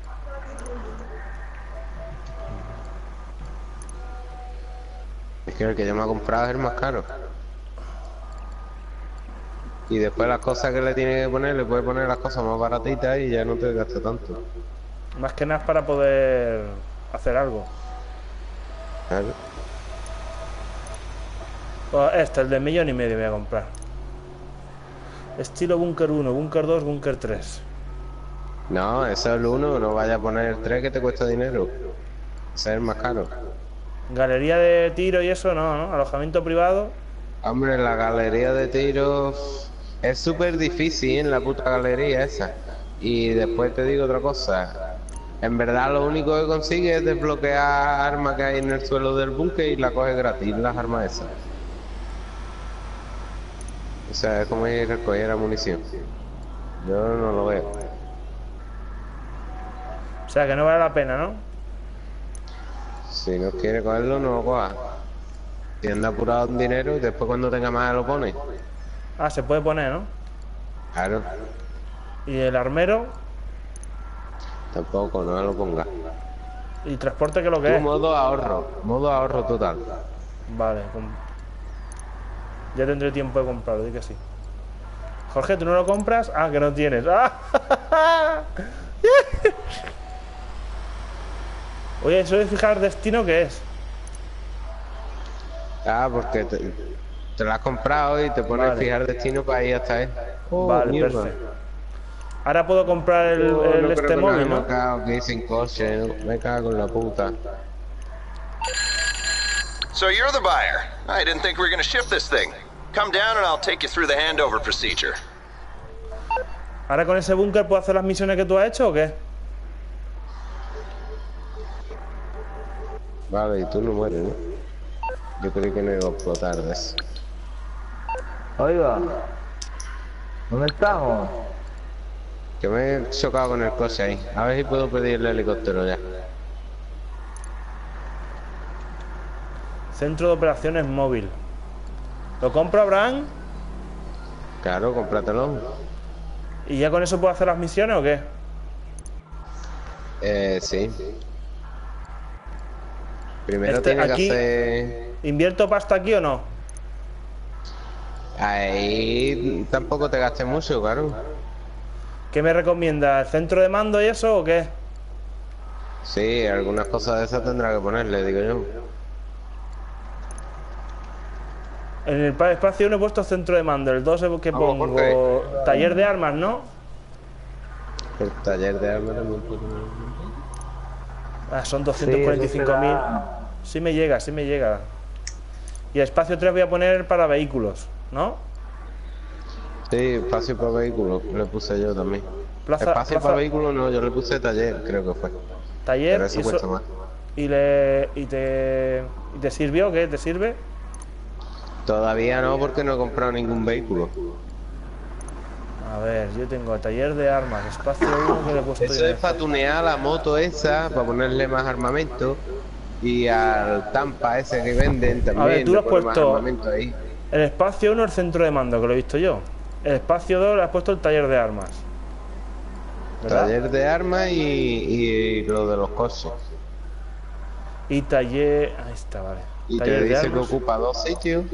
Es que el que yo me he comprado es el más caro. Y después las cosas que le tiene que poner, le puede poner las cosas más baratitas y ya no te gasta tanto. Más que nada es para poder hacer algo. Claro. Pues este, el del millón y medio me voy a comprar. Estilo Búnker uno, Búnker dos, Búnker tres. No, ese es el uno, no vaya a poner el tres que te cuesta dinero. Ese es el más caro. Galería de tiro y eso no, ¿no? Alojamiento privado. Hombre, la galería de tiros es súper difícil en la puta galería esa. Y después te digo otra cosa. En verdad lo único que consigue es desbloquear armas que hay en el suelo del búnker y la coges gratis, las armas esas. O sea, es como ir a recoger la munición. Yo no lo veo. O sea que no vale la pena, ¿no? Si no quiere cogerlo, no lo coja. Si anda apurado en dinero, después cuando tenga más lo pone. Ah, se puede poner, ¿no? Claro, Y el armero tampoco, no lo ponga. y transporte, que lo que Tu es. modo ahorro, modo ahorro total. Vale, com- ya tendré tiempo de comprarlo, di que sí. Jorge, ¿tú no lo compras? Ah, que no tienes. ¡Ah! Oye, eso de fijar destino, ¿qué es? Ah, porque te, te la has comprado y te pones Vale. fijar destino para ir hasta él. Oh, Vale, mierda. perfecto. Ahora puedo comprar el, Oh, el no creo este que nos móvil, hemos ¿no? cagado aquí sin coche, ¿no? Me cago en la puta. So you're the buyer. I didn't think we were going to ship this thing. Come down and I'll take you through the handover procedure. ¿Ahora con ese búnker puedo hacer las misiones que tú has hecho o qué? Vale, y tú no mueres, ¿no? Yo creí que no iba a explotar de eso. Oiga, ¿dónde estamos? Que me he chocado con el coche ahí. A ver si puedo pedir el helicóptero ya. Centro de operaciones móvil. ¿Lo compro, Abraham? Claro, cómpratelo. ¿Y ya con eso puedo hacer las misiones o qué? Eh, sí. Primero Este, tiene aquí- que hacer... ¿Invierto pasta aquí o no? Ahí tampoco te gastes mucho, claro. ¿Qué me recomienda? ¿El centro de mando y eso o qué? Sí, algunas cosas de esas tendrá que ponerle, digo yo. En el pa- espacio uno he puesto centro de mando, el dos que Vamos, pongo Jorge. taller de armas, ¿no? El taller de armas también puede poner. Ah, son doscientos cuarenta y cinco mil. Sí me llega, sí me llega. Y el espacio tres voy a poner para vehículos, ¿no? Sí, espacio para vehículos, le puse yo también. Plaza- espacio plaza- para vehículos no, yo le puse taller, creo que fue. Taller Pero eso y, cuesta eso- más. y le y te y te sirvió, ¿qué? ¿Te sirve? Todavía no, porque no he comprado ningún vehículo. A ver, yo tengo taller de armas, espacio uno que le he puesto Eso yo. es para tunear la moto esa, para ponerle más armamento. Y al Tampa ese que venden también. A ver, tú le lo has ponen más puesto- armamento ahí. El espacio uno el centro de mando, que lo he visto yo. El espacio dos le has puesto el taller de armas. ¿Verdad? Taller de armas y, y lo de los coches. Y taller. Ahí está, vale. Y taller te de dice que armas. ocupa dos sitios.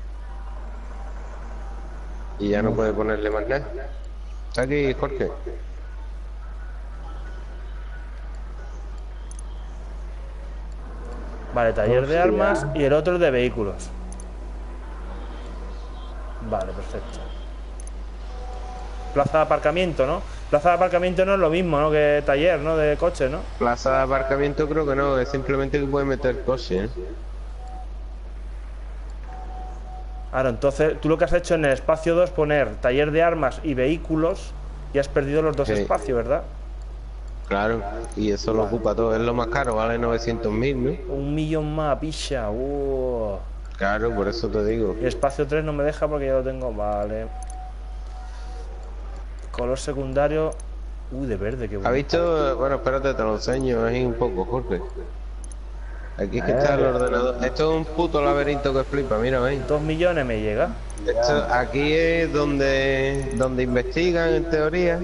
Y ya no puede ponerle más nada. Está aquí, Jorge. Vale, taller de Hostia. armas y el otro de vehículos. Vale, perfecto. Plaza de aparcamiento, ¿no? Plaza de aparcamiento no es lo mismo, ¿no? Que taller, ¿no? De coches, ¿no? Plaza de aparcamiento creo que no, es simplemente que puedes meter coche, ¿eh? Ahora, entonces, tú lo que has hecho en el espacio dos poner taller de armas y vehículos y has perdido los dos Sí. espacios, ¿verdad? Claro, y eso lo ocupa todo, es lo más caro, vale novecientos mil, ¿no? Un millón más, picha. Uh. Claro, por eso te digo. Y espacio tres no me deja porque ya lo tengo. Vale. Color secundario. Uy, de verde, qué bueno. ¿Has visto? Bueno, espérate, te lo enseño ahí un poco, Jorge. Aquí es que está el ordenador. Esto es un puto laberinto que flipa, mira, ven. Dos millones me llega. Esto, aquí es donde, donde investigan, en teoría.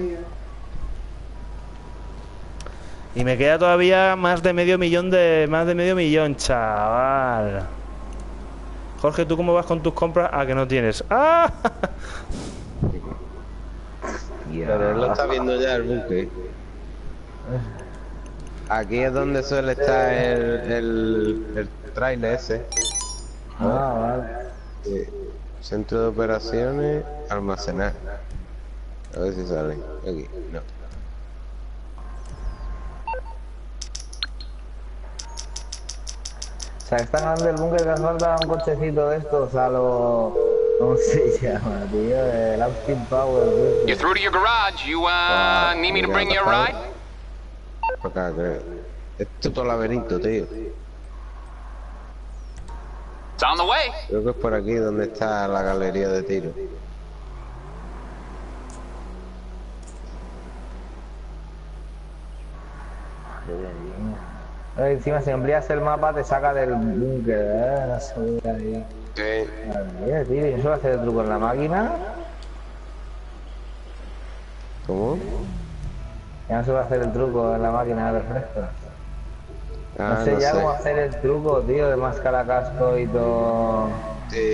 Y me queda todavía más de medio millón de. Más de medio millón, chaval. Jorge, ¿tú cómo vas con tus compras? Ah, que no tienes. ¡Ah! Pero él lo está viendo ya el buque. Aquí es donde suele estar el, el, el trailer ese. Ah, vale. Eh, Centro de operaciones, almacenar. A ver si sale. Aquí, no. O sea, está grande el búnker que hace falta un cochecito de estos a lo... ¿Cómo se llama, tío? El Austin Power. You're through to your garage. You uh, need me to bring you a ride? Por acá, creo. Esto es todo laberinto, tío. It's on the way. Creo que es por aquí donde está la galería de tiro. Eh, Encima, si amplías el mapa, te saca del búnker, ¿eh? La subida ahí. Sí. Mira, tío, ¿y eso va a hacer el truco en la máquina? ¿Cómo? Ya no se va a hacer el truco en la máquina de refresco. Ah, No sé no ya sé. cómo hacer el truco, tío, de máscara, casco y todo. Sí.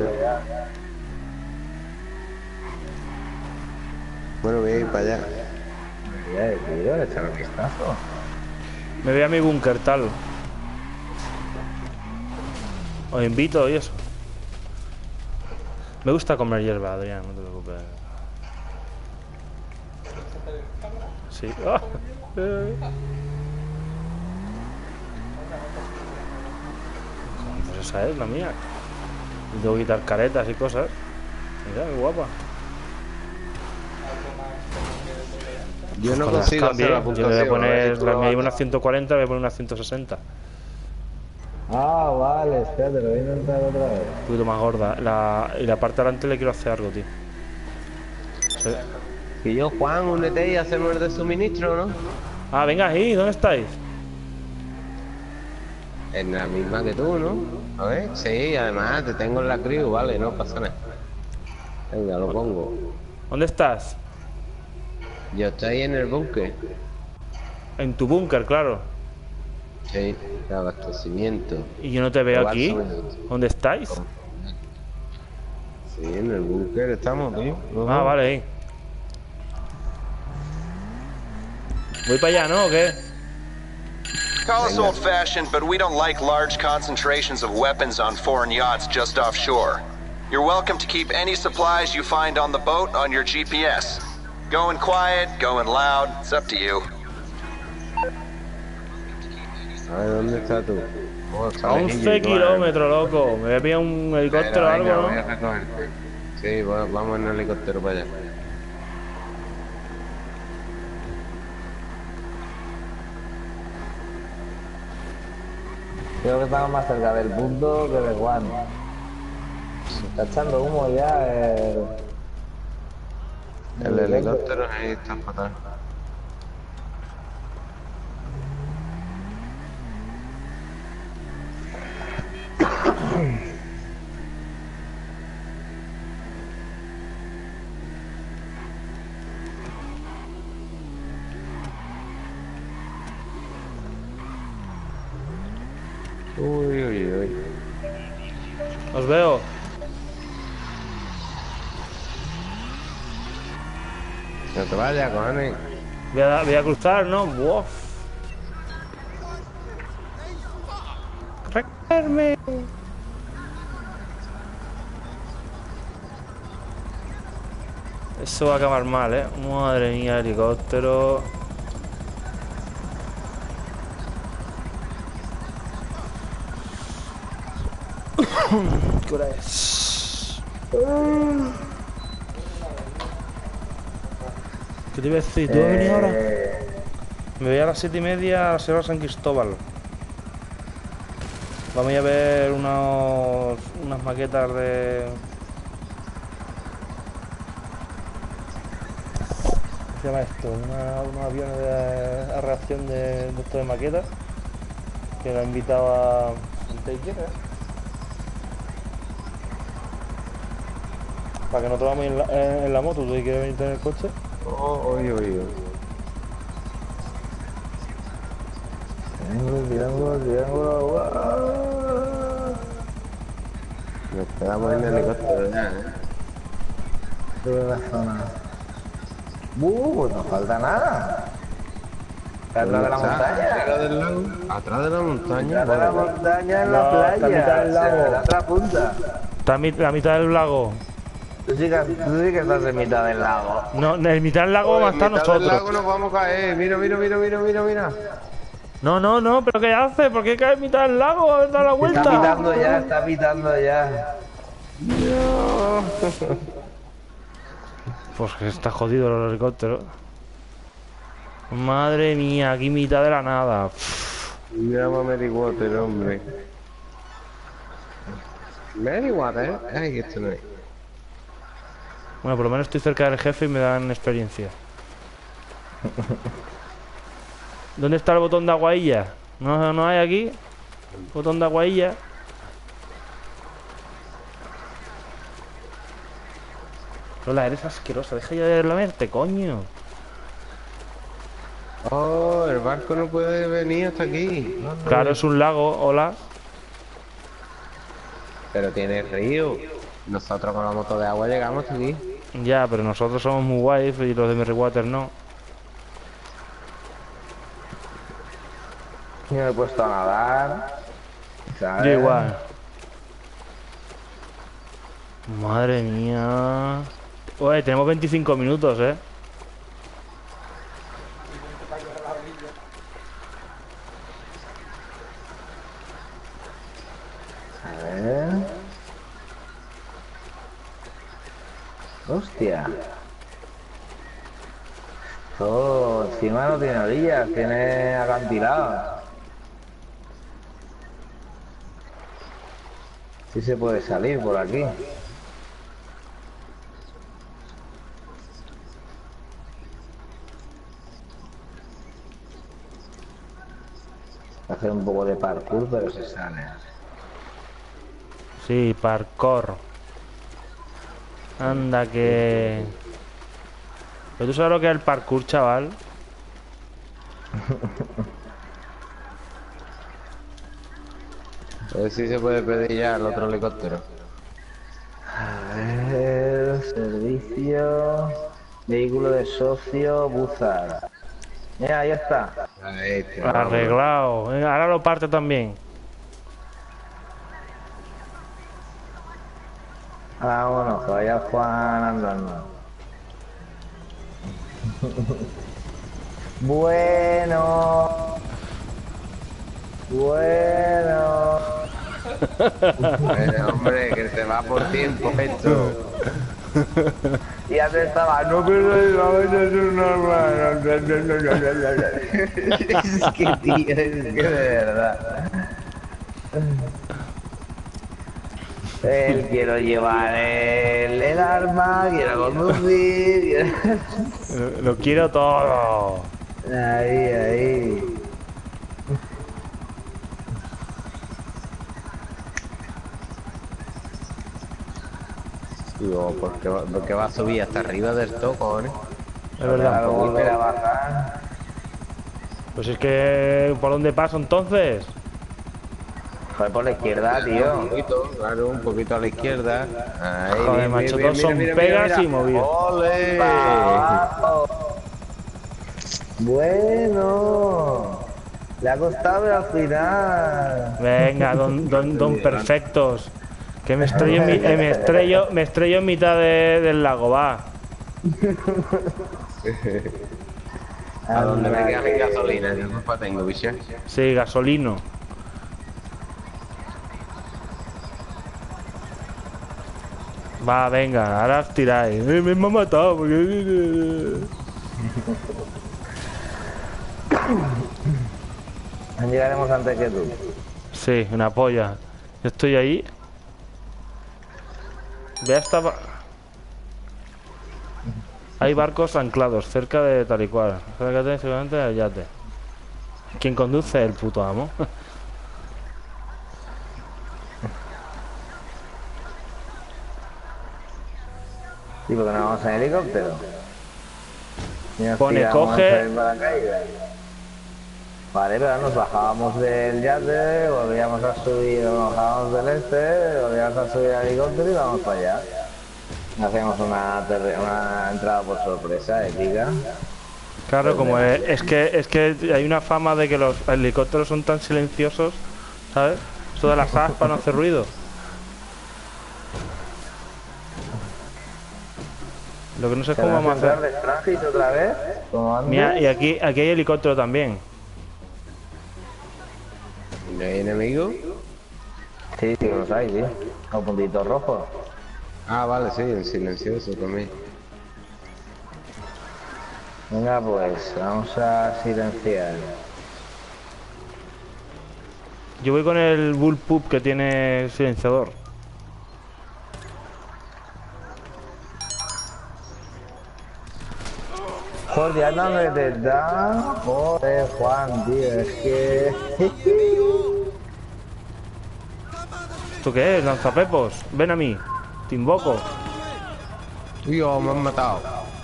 Bueno, voy a ir para allá. Ya, tío, le echar un vistazo. Me voy a mi búnker, tal. Os invito y eso. Me gusta comer hierba, Adrián, no te preocupes. Sí. Ah. Eh. Pues esa es la mía. Y tengo que quitar caretas y cosas. Mira, qué guapa. Yo no Con las consigo cambié. hacer la Yo le puntuación. voy a a ver poner, si tú la lo mía iba haces. una ciento cuarenta, le voy a poner una ciento sesenta. Ah, vale, espérate, lo voy a intentar otra vez. Un poquito más gorda. La, y la parte de delante le quiero hacer algo, tío. Sí. Y yo, Juan, únete y hacemos el de suministro, ¿no? Ah, venga ahí, ¿dónde estáis? En la misma que tú, ¿no? A ver, sí, además te tengo en la crew, vale, no pasa nada. Venga, lo pongo. ¿Dónde estás? Yo estoy en el búnker. En tu búnker, claro. Sí, de abastecimiento. Y yo no te veo Probar aquí. suministro. ¿Dónde estáis? Sí, en el búnker estamos, tío. Ah, vale, ahí. Voy para allá, ¿no? ¿O qué? Call us old-fashioned, but we don't like large concentrations of weapons on foreign yachts just offshore. You're welcome to keep any supplies you find on the boat on your G P S. Going quiet, going loud, it's up to you. A ver, ¿dónde estás tú? Oh, está A lejillo, once igual. kilómetros, loco. Me voy a pillar un helicóptero o Venga, algo, venga, ¿no? voy a recogerte. Sí, va- vamos en el helicóptero para allá. Creo que estamos más cerca del punto que de Juan. Está echando humo ya el... El helicóptero ahí está fatal. Uy, uy, uy. Os veo. No te vayas, cojones. Voy a, voy a cruzar, ¿no? Uf. verme. Eso va a acabar mal, eh. Madre mía, helicóptero. ¿Qué hora es? ¿Qué te iba a decir? ¿Tú vas a venir ahora? Me voy a las siete y media a la Sierra San Cristóbal. Vamos a ir a ver unos, unas maquetas de... ¿Qué se llama esto? Una, unos aviones de a reacción de, de esto de maquetas. Que lo ha invitado a... Para que no te vamos en la, en, en la moto, ¿tú quieres venirte en el coche? Oh, oye, oye. Triángulo, triángulo, triángulo. ¡Wow! Nos quedamos en el helicóptero ya, ¿eh? Toda la zona. Uh, pues no falta nada. Atrás de la montaña. Atrás del lago. Atrás de la montaña. Atrás de la montaña en No, la está a mitad playa. del lago. En la otra punta. Está a mi- la mitad del lago. Tú sí, que, tú sí que estás en mitad del lago. No, en el mitad del lago vamos a estar En mitad nosotros. del lago nos vamos a caer. Mira, mira, mira, mira, mira, mira. No, no, no, pero ¿qué hace? ¿Por qué cae en mitad del lago? A ver, da la vuelta. Está pitando ya, está pitando ya. Pues que está jodido el helicóptero. Madre mía, aquí mitad de la nada. Llama Mary Water, hombre. Mary Water, ay, que esto no es. Bueno, por lo menos estoy cerca del jefe y me dan experiencia. ¿Dónde está el botón de aguailla? ¿No, no hay aquí? Botón de aguailla. Lola, eres asquerosa. Deja ya de lamerte, coño. Oh, el barco no puede venir hasta aquí. No, no. Claro, es un lago, hola. Pero tiene río. Nosotros con la moto de agua llegamos hasta aquí. Ya, pero nosotros somos muy guays y los de Merrywater no. Yo me he puesto a nadar. ¿Sabes? Yo igual. Madre mía. Oye, tenemos veinticinco minutos, eh. A ver. Hostia. Todo encima no tiene orillas, tiene acantilado. Sí se puede salir por aquí. Hacer un poco de parkour, pero se sale. Sí, parkour. Anda que... ¿Pero tú sabes lo que es el parkour, chaval? A ver si se puede pedir ya el otro helicóptero. A ver, servicio, vehículo de socio, buzar. Mira, ahí está. Ahí está. Arreglado. Venga, ahora lo parte también. Vámonos, que vaya Juan andando. Bueno. Bueno. Bueno, hombre, que se va por tiempo esto. Y antes estaba, no pierdas la vaina, es normal. Es que, tío, es que de verdad. Él quiero llevar el, el arma, quiero conducir. Quiero... Lo, lo quiero todo. Ahí, ahí. Digo, ¿por qué, va, por qué va a subir hasta arriba del toco, eh? Es verdad. Claro, volver a bajar. Pues es que... ¿Por dónde paso entonces? Joder, por la izquierda, tío. Un poquito, claro, un poquito a la izquierda. Ahí, Joder, bien, macho, bien, todos mira, son mira, pegas mira, y mira. movidos. ¡Ole! Pa' abajo. Bueno. Le ha costado, pero al final. Venga, don, don, don perfectos. Que me estrello, en mi- eh, me estrello, me estrello en mitad de- del lago, va. ¿A dónde me queda mi Anda, gasolina? ¿Qué culpa tengo, bicho? Sí, gasolino. Va, venga, ahora os tiráis. Eh, me, me ha matado porque... Llegaremos antes que tú. Sí, una polla. Yo estoy ahí. Ve hasta... ba- Hay barcos anclados cerca de tal y cual. Acércate seguramente al yate. ¿Quién conduce? El puto amo. Sí, porque no vamos en helicóptero. Y nos Pone, tiramos coge- en paracaídas. Vale, pero nos bajábamos del yate, volvíamos a subir, nos bajábamos del este, volvíamos a subir al helicóptero y vamos para allá. Hacemos una, terre- una entrada por sorpresa épica. Claro, como es, es que es que hay una fama de que los helicópteros son tan silenciosos, ¿sabes? Esto de las aspas no hace ruido. Lo que no sé es ¿Te cómo vas a vamos a entrar hacer. de Strangis otra vez? ¿Cómo andas? Mira, y aquí, aquí hay helicóptero también. ¿No hay enemigo? Sí, sí, los hay, sí. Con puntitos rojos. Ah, vale, sí, en silencioso también. Venga, pues, vamos a silenciar. Yo voy con el bullpup que tiene silenciador. Joder, ya no me te da. Joder, Juan, tío, es que. ¿Esto qué es? Lanzapepos. Ven a mí. Te invoco. Uy, oh, me han matado.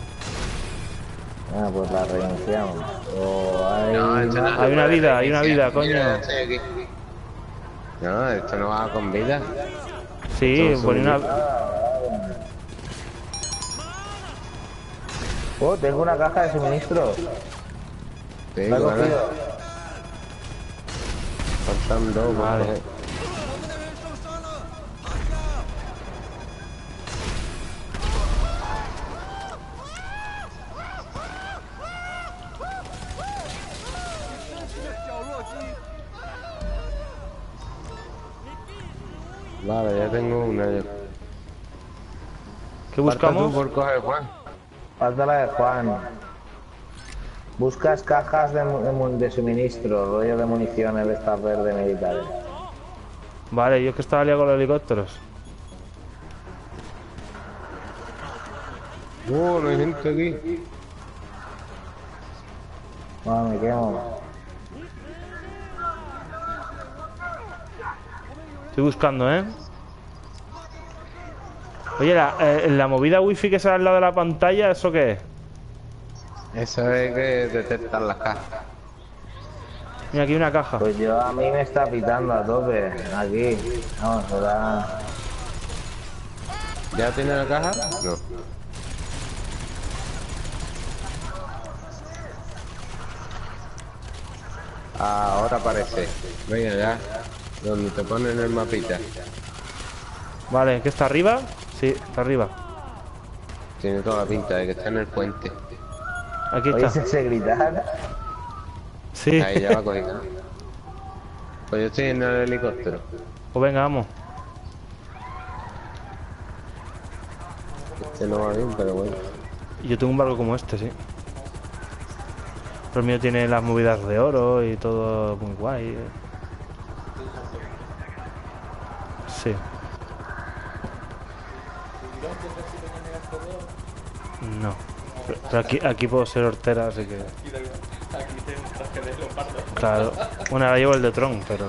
Ah, pues la renunciamos. O hay. No, esto no Hay se una puede vida, hay una reiniciar. vida, coño. Mira, estoy aquí. No, esto no va con vida. Sí, Esto pone una... Oh, tengo una caja de suministros. Sí, La he bueno. cogido. Faltan dos, Vale. vale. Vale, ya tengo una. ya. ¿Qué Falta tú buscamos? por coger, Juan. Falta la de Juan. Buscas cajas de, mu- de mu- de suministro, rollo de municiones de estas verdes militares. Vale, yo es que estaba liado con los helicópteros. Oh, no hay gente aquí. No, me quemo. Estoy buscando, ¿eh? Oye, la, eh, la movida wifi que sale al lado de la pantalla, ¿eso qué es? Eso es que detectan las cajas. Mira, aquí hay una caja. Pues yo a mí me está pitando a tope. Aquí. Vamos, ahora. ¿Ya tiene la caja? No. Ahora aparece. Venga ya. Donde te ponen el mapita. Vale, ¿qué está arriba? Sí, está arriba. Tiene toda la pinta de que está en el puente. Aquí Oye, está. ese gritar. Sí. Ahí ya va cogiendo. Pues yo estoy en el helicóptero. Pues venga, vamos. Este no va bien, pero bueno. Yo tengo un barco como este, sí. Pero el mío tiene las movidas de oro y todo muy guay. eh. Sí. No. Pero- Pero aquí, aquí puedo ser hortera, así que... Aquí tengo un traje de leopardo. Claro. Bueno, ahora llevo el de Tron, pero...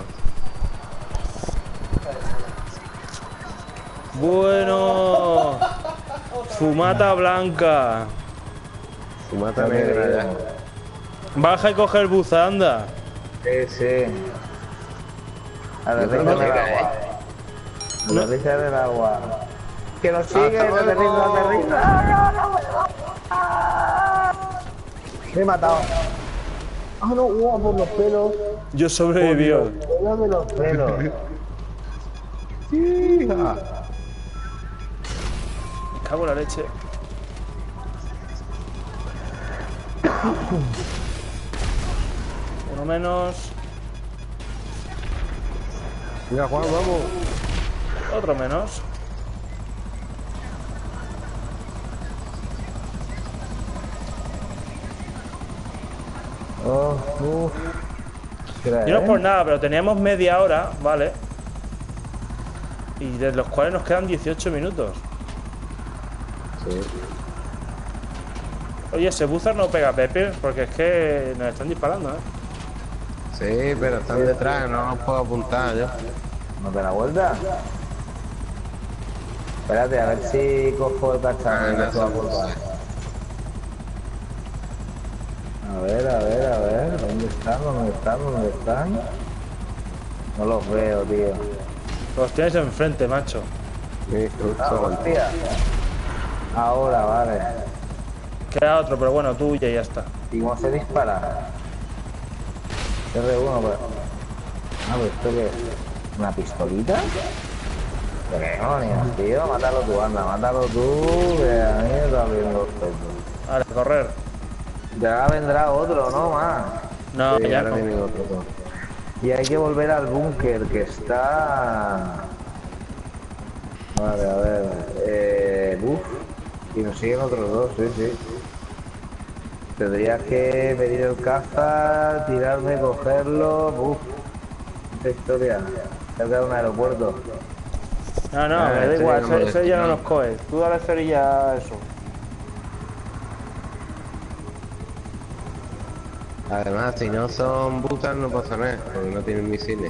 Bueno. Fumata blanca. Fumata negra ya. Baja y coge el buza, anda. Sí, sí. Yo creo Aterriza que en el sí, agua. No. Aterriza en el agua. Que nos sigue, ¡Hasta aterriza, luego! aterriza. Me he matado. Ah, no, uh, por los pelos. Yo sobreviví. Por los pelos de los pelos. Hija. Me cago en la leche. Uno menos. Mira, Juan, vamos. Otro menos. Oh, uf. Y no por nada, pero teníamos media hora, ¿vale? Y de los cuales nos quedan dieciocho minutos. Sí. Oye, ese buzzer no pega Pepe, porque es que nos están disparando, ¿eh? Sí, pero están detrás, no los puedo apuntar yo. ¿No te da vuelta? Espérate, a ver si cojo el cacharro. Ah, y no, me subo a eso no curvar. sé. A ver, a ver, a ver. ¿Dónde están? ¿Dónde están? ¿Dónde están? No los veo, tío. Los tienes enfrente, macho. Sí, justo. Ah, hostia. Ahora, vale. Queda otro, pero bueno, tú ya, ya está. ¿Y cómo se dispara? R uno, pues. Ah, pues esto qué es. ¿Una pistolita? ¿Qué demonios, tío? Mátalo tú, anda, mátalo tú, que a mí me está abriendo los pechos. Vale, correr. Ya vendrá otro, ¿no? Más. No, Sí, ya ahora no. viene otro. Y hay que volver al búnker, que está... Vale, a ver... Eh... Uf. Y nos siguen otros dos, sí, sí. Tendrías que pedir el caza, tirarme, cogerlo... Uf. Esta historia. Cerca de un aeropuerto. No, no, Ah, me da este igual, digamos ese, ese ya no destino. nos coge. Tú dale cerilla a eso. Además, si no son butas no pasa nada, porque no tienen misiles.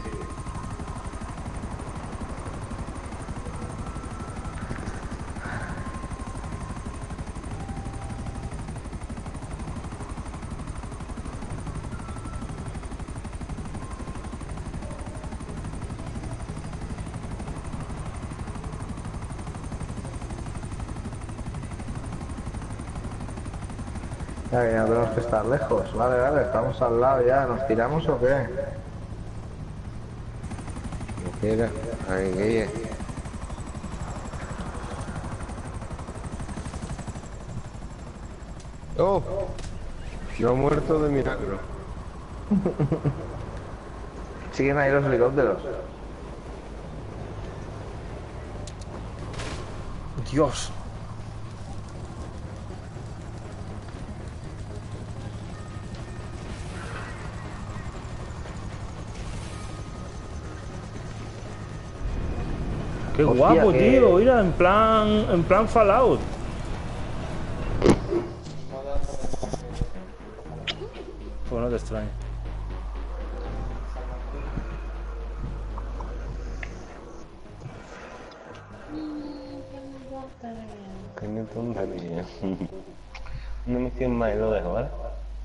Ya que no tenemos que estar lejos. Vale, vale, estamos al lado ya. ¿Nos tiramos o qué? No quiera, ahí, Guille. ¡Oh! No he muerto de milagro. Siguen ahí los helicópteros. Dios. Qué Hostia, guapo, que- tío. Mira, en plan, en plan Fallout. Pues no te extraño. Qué tontería. Una misión más y lo dejo, ¿vale?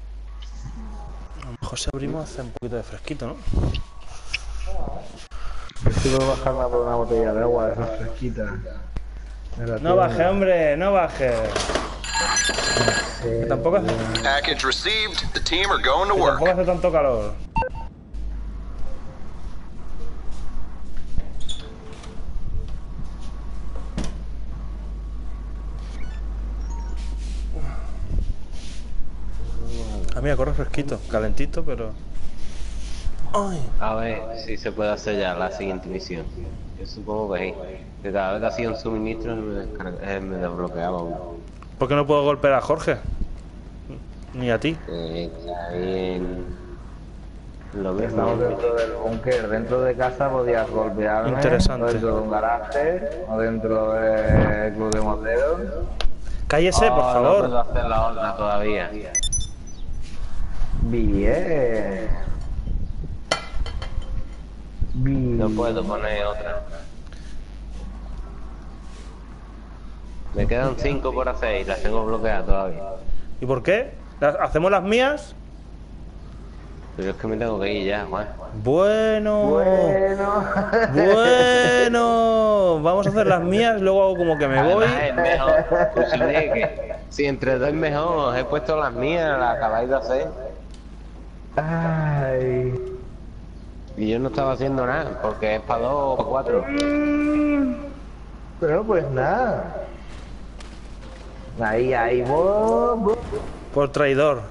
A lo mejor si abrimos hace un poquito de fresquito, ¿no? Estoy por bajarme por una botella de agua de esas fresquitas. De la No tienda. baje, hombre, no baje. Que tampoco hace, que Package received. The team are going to tampoco work. hace tanto calor. Ah, mira, corre fresquito, calentito, pero... Ay. A ver si se puede hacer ya la siguiente misión. Yo supongo que sí. Que cada vez que hacía un suministro me, descarga- eh, me desbloqueaba uno. ¿Por qué no puedo golpear a Jorge? Ni a ti. Eh, que ahí en... Lo mismo. Estamos dentro del búnker. Dentro de casa podías golpearme. Interesante. O dentro de un garaje. O dentro del club de moteros. Cállese, por Oh, no favor. puedo hacer la otra todavía. Bien. Bien. No puedo poner otra. Me quedan cinco por hacer y las tengo bloqueadas todavía. ¿Y por qué? ¿Las- ¿Hacemos las mías? Pero es que me tengo que ir ya, Juan. Bueno. Bueno. Bueno. Vamos a hacer las mías, luego hago como que me voy. Además, es mejor. Escúchame, que si entre dos es mejor, os he puesto las mías, las acabáis de hacer. Ay. Y yo no estaba haciendo nada, porque es para dos o para cuatro. Pero pues nada. Ahí, ahí, bo, bo. Por traidor.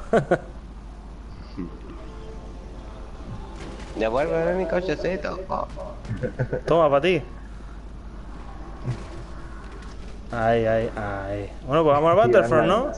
Devuélveme mi cochecito. Oh. Toma, para ti. Ay, ay, ay. Bueno, pues vamos al Battlefront, ¿no?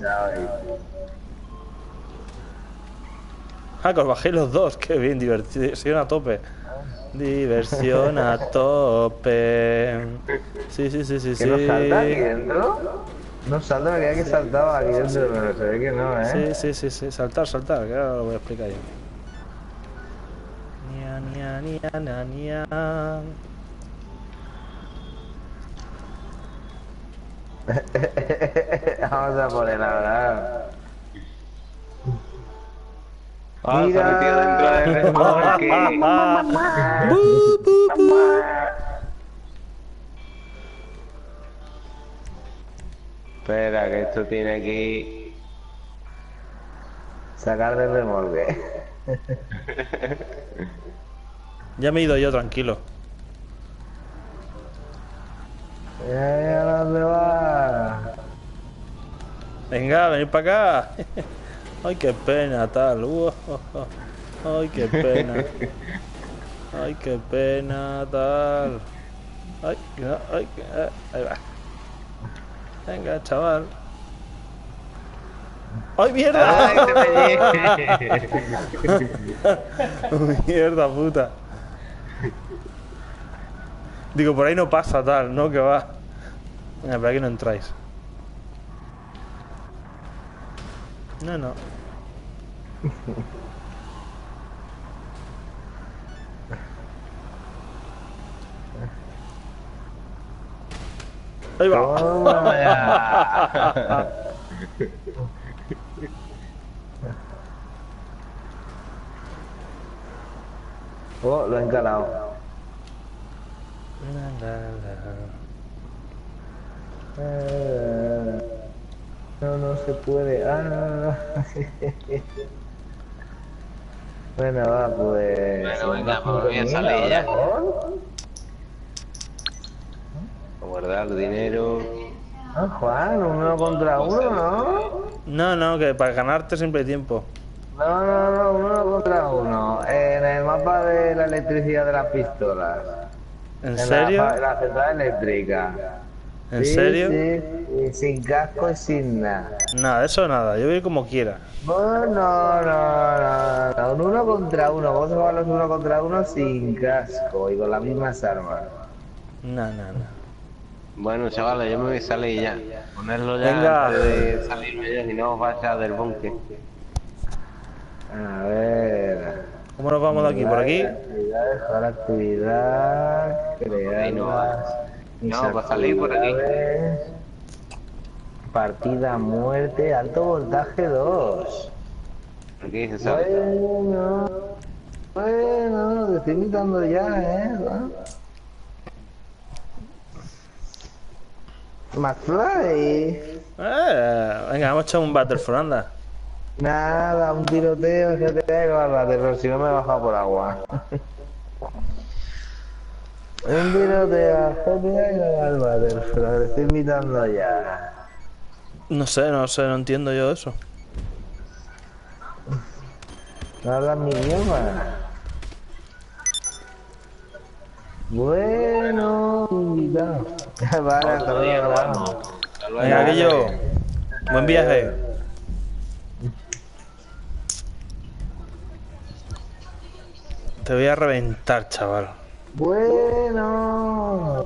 Ah, que os bajéis los dos. Qué bien, diversión a tope. Diversión a tope. Sí, sí, sí, sí, sí. ¿Que no salta aquí dentro? No salta, me queda que saltaba aquí dentro, pero se ve que no, ¿eh? Sí, sí, sí, sí. Saltar, saltar, que ahora lo voy a explicar yo. Nia, nia, nia, nia, nia. Vamos a poner la verdad. Ah, se ha metido dentro del remolque. Bu, bu, bu. Espera, que esto tiene aquí. Sacar del remolque. Ya me he ido yo, tranquilo. Eh, ¿a dónde va? Venga, venid para acá. Ay, qué pena, tal. Uh, oh, oh. Ay, qué pena. Ay, qué pena, tal. Ay, no, ay, eh, ahí va. Venga, chaval. ¡Ay, mierda! Ay, se me Mierda, puta. Digo, por ahí no pasa, tal, ¿no? Que va. Venga, por aquí no entráis. No, no. Ahí va. Toma ya. Oh, lo he encalado. La, la, la. Eh, No, no se puede. Ah. Bueno, va, pues. Bueno, venga, pues voy a salir ya. Guardar dinero. Ah, Juan, uno contra uno, ¿no? No, no, que para ganarte siempre hay tiempo. No, no, no, uno contra uno. En el mapa de la electricidad de las pistolas. ¿En En serio? La, la central eléctrica. ¿En Sí, serio? Sí, sí, sin casco y sin nada. Nada, eso nada, yo voy a ir como quiera. No, no, no, no, no, un uno contra uno. Vamos a jugar los uno contra uno sin casco y con las mismas armas. No, no, no. Bueno, chavales, yo me voy a salir ya. Ponerlo ya Venga. antes de salirme ya, si no os vais a del búnker. A ver. ¿Cómo nos vamos de aquí? ¿Por aquí? Actividad, dejar actividad, crear ahí no las- va. mis No, va a salir por aquí. actividades. Partida, muerte, alto voltaje dos. Aquí se sabe. Bueno, bueno, te estoy invitando ya, ¿eh? McFly. Eh, venga, vamos a echar un Battlefront, anda. Nada, un tiroteo, G T A y bárbate, pero si no me he bajado por agua. Un tiroteo, G T A y bárbate, pero te estoy invitando ya. No sé, no sé, no entiendo yo eso. No hablas mi idioma. Bueno, invitado. Vale, hasta luego, vamos. Venga, aquello. Buen viaje. Te voy a reventar, chaval. Bueno.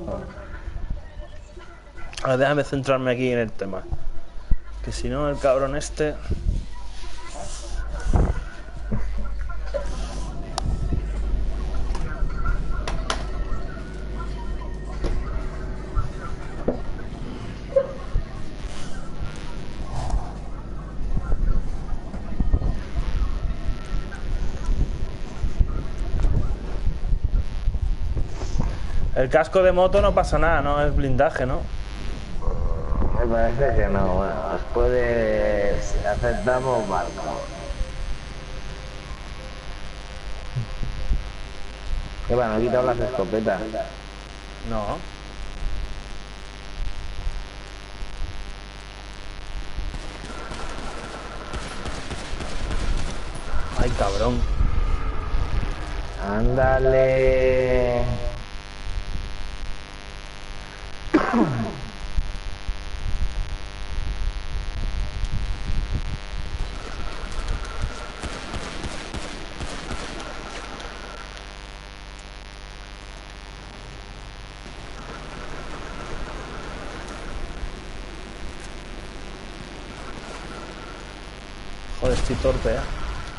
Ahora déjame centrarme aquí en el tema. Que si no, el cabrón este... El casco de moto no pasa nada, ¿no? Es blindaje, ¿no? Me parece que no, bueno, después de aceptamos barco. Que bueno, he quitado las escopetas. No. Ay, cabrón. Ándale. Joder, estoy torpe, ¿eh?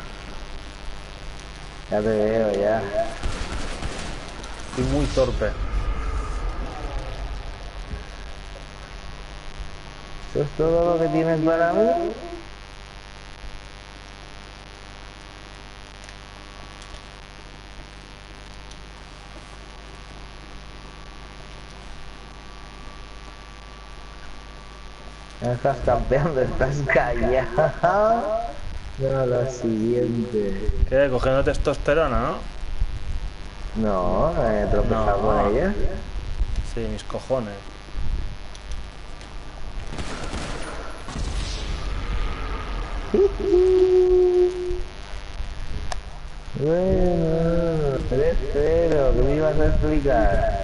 Ya te veo, ya. Estoy muy torpe. ¿Eso es todo lo que tienes para mí? No estás campeando, estás callado. No, lo siguiente. ¿Qué? Cogiendo testosterona, ¿no? No, he tropezado No. con ella. Sí, mis cojones. Bueno, tres cero, ¿qué me ibas a explicar?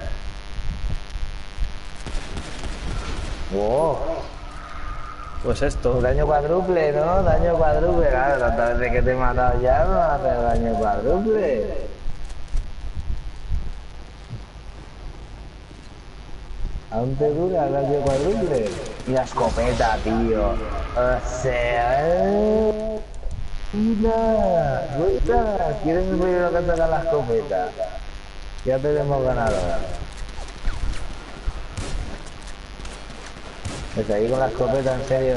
Wow, Pues esto. daño cuádruple, ¿no? Daño cuádruple, claro, tantas veces que te he matado ya, no hace daño cuádruple. ¿Aún te dura el daño cuádruple? Y la escopeta, tío. O sea, ¿eh? Mira, ¿vuelta? ¿Quieres el primero que toca la escopeta? Ya tenemos ganador. ¿Está ahí con la escopeta, en serio?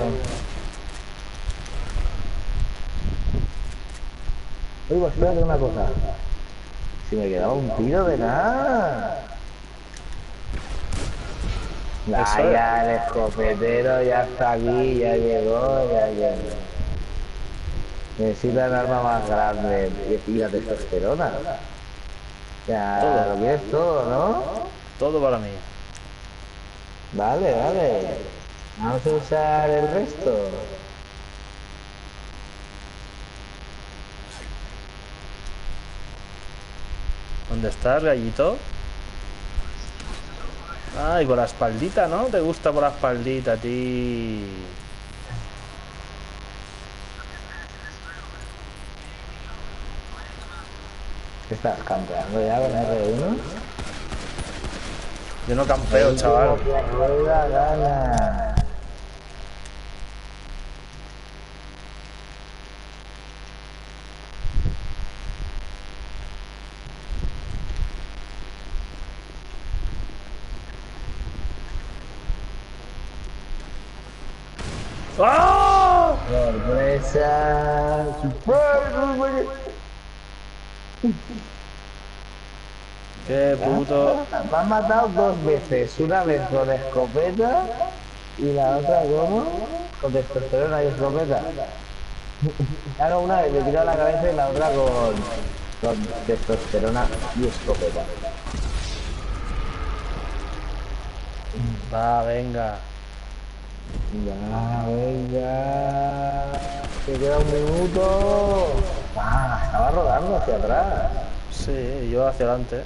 Oigo, espérate una cosa. Si me quedaba un tiro de nada. Ah, Eso es. ya el escopetero ya está aquí, ya llegó, ya llegó. Necesitan arma más grande y la testosterona. Ya, Todo. lo quieres todo, ¿no? Todo para mí. Vale, vale. Vamos a usar el resto. ¿Dónde estás, gallito? Ay, por la espaldita, ¿no? ¿Te gusta por la espaldita a ti? ¿Qué estás campeando ya con R uno? Yo no campeo, chaval. Rueda gana. ¡Ah! Sorpresa. Surprise. ¡Qué puto! Me han matado dos veces, una vez con escopeta y la otra ¿cómo? Con testosterona y escopeta. Ah, no, una vez le tiró a la cabeza y la otra con, con testosterona y escopeta. Va, venga. Ya, venga. Te queda un minuto. Ah, estaba rodando hacia atrás. Sí, yo hacia adelante.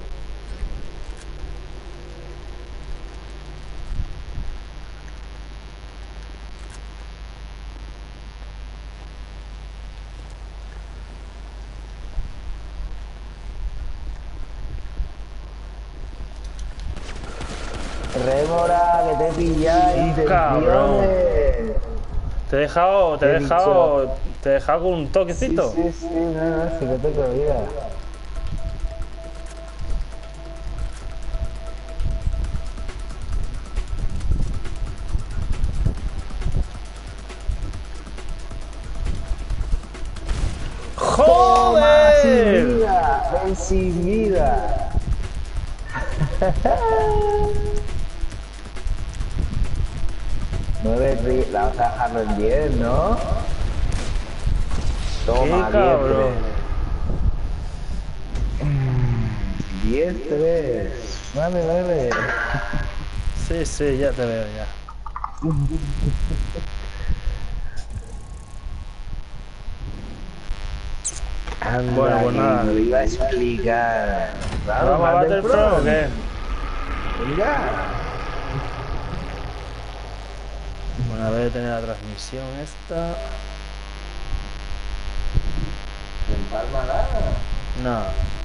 Rémora, que te he pillado. Sí, cabrón. Te he dejado, te he He dejado, te he dejado con un Sí, toquecito. sí, sí, no, no, si no tengo vida. Toma, sin ¡Joder! vida, ven sin vida. Nueve, ri- la vas a dejarlo en diez, ¿no? Toma, ¡Qué cabrón! diez. este ves. Vale, vale. Sí, sí, ya te veo ya. Anda, Bueno, pues que nada. me lo iba a explicar. Claro, ¿Vamos a Battlefront o qué? Venga. Bueno, a ver, tener la transmisión esta. En Palma nada. No.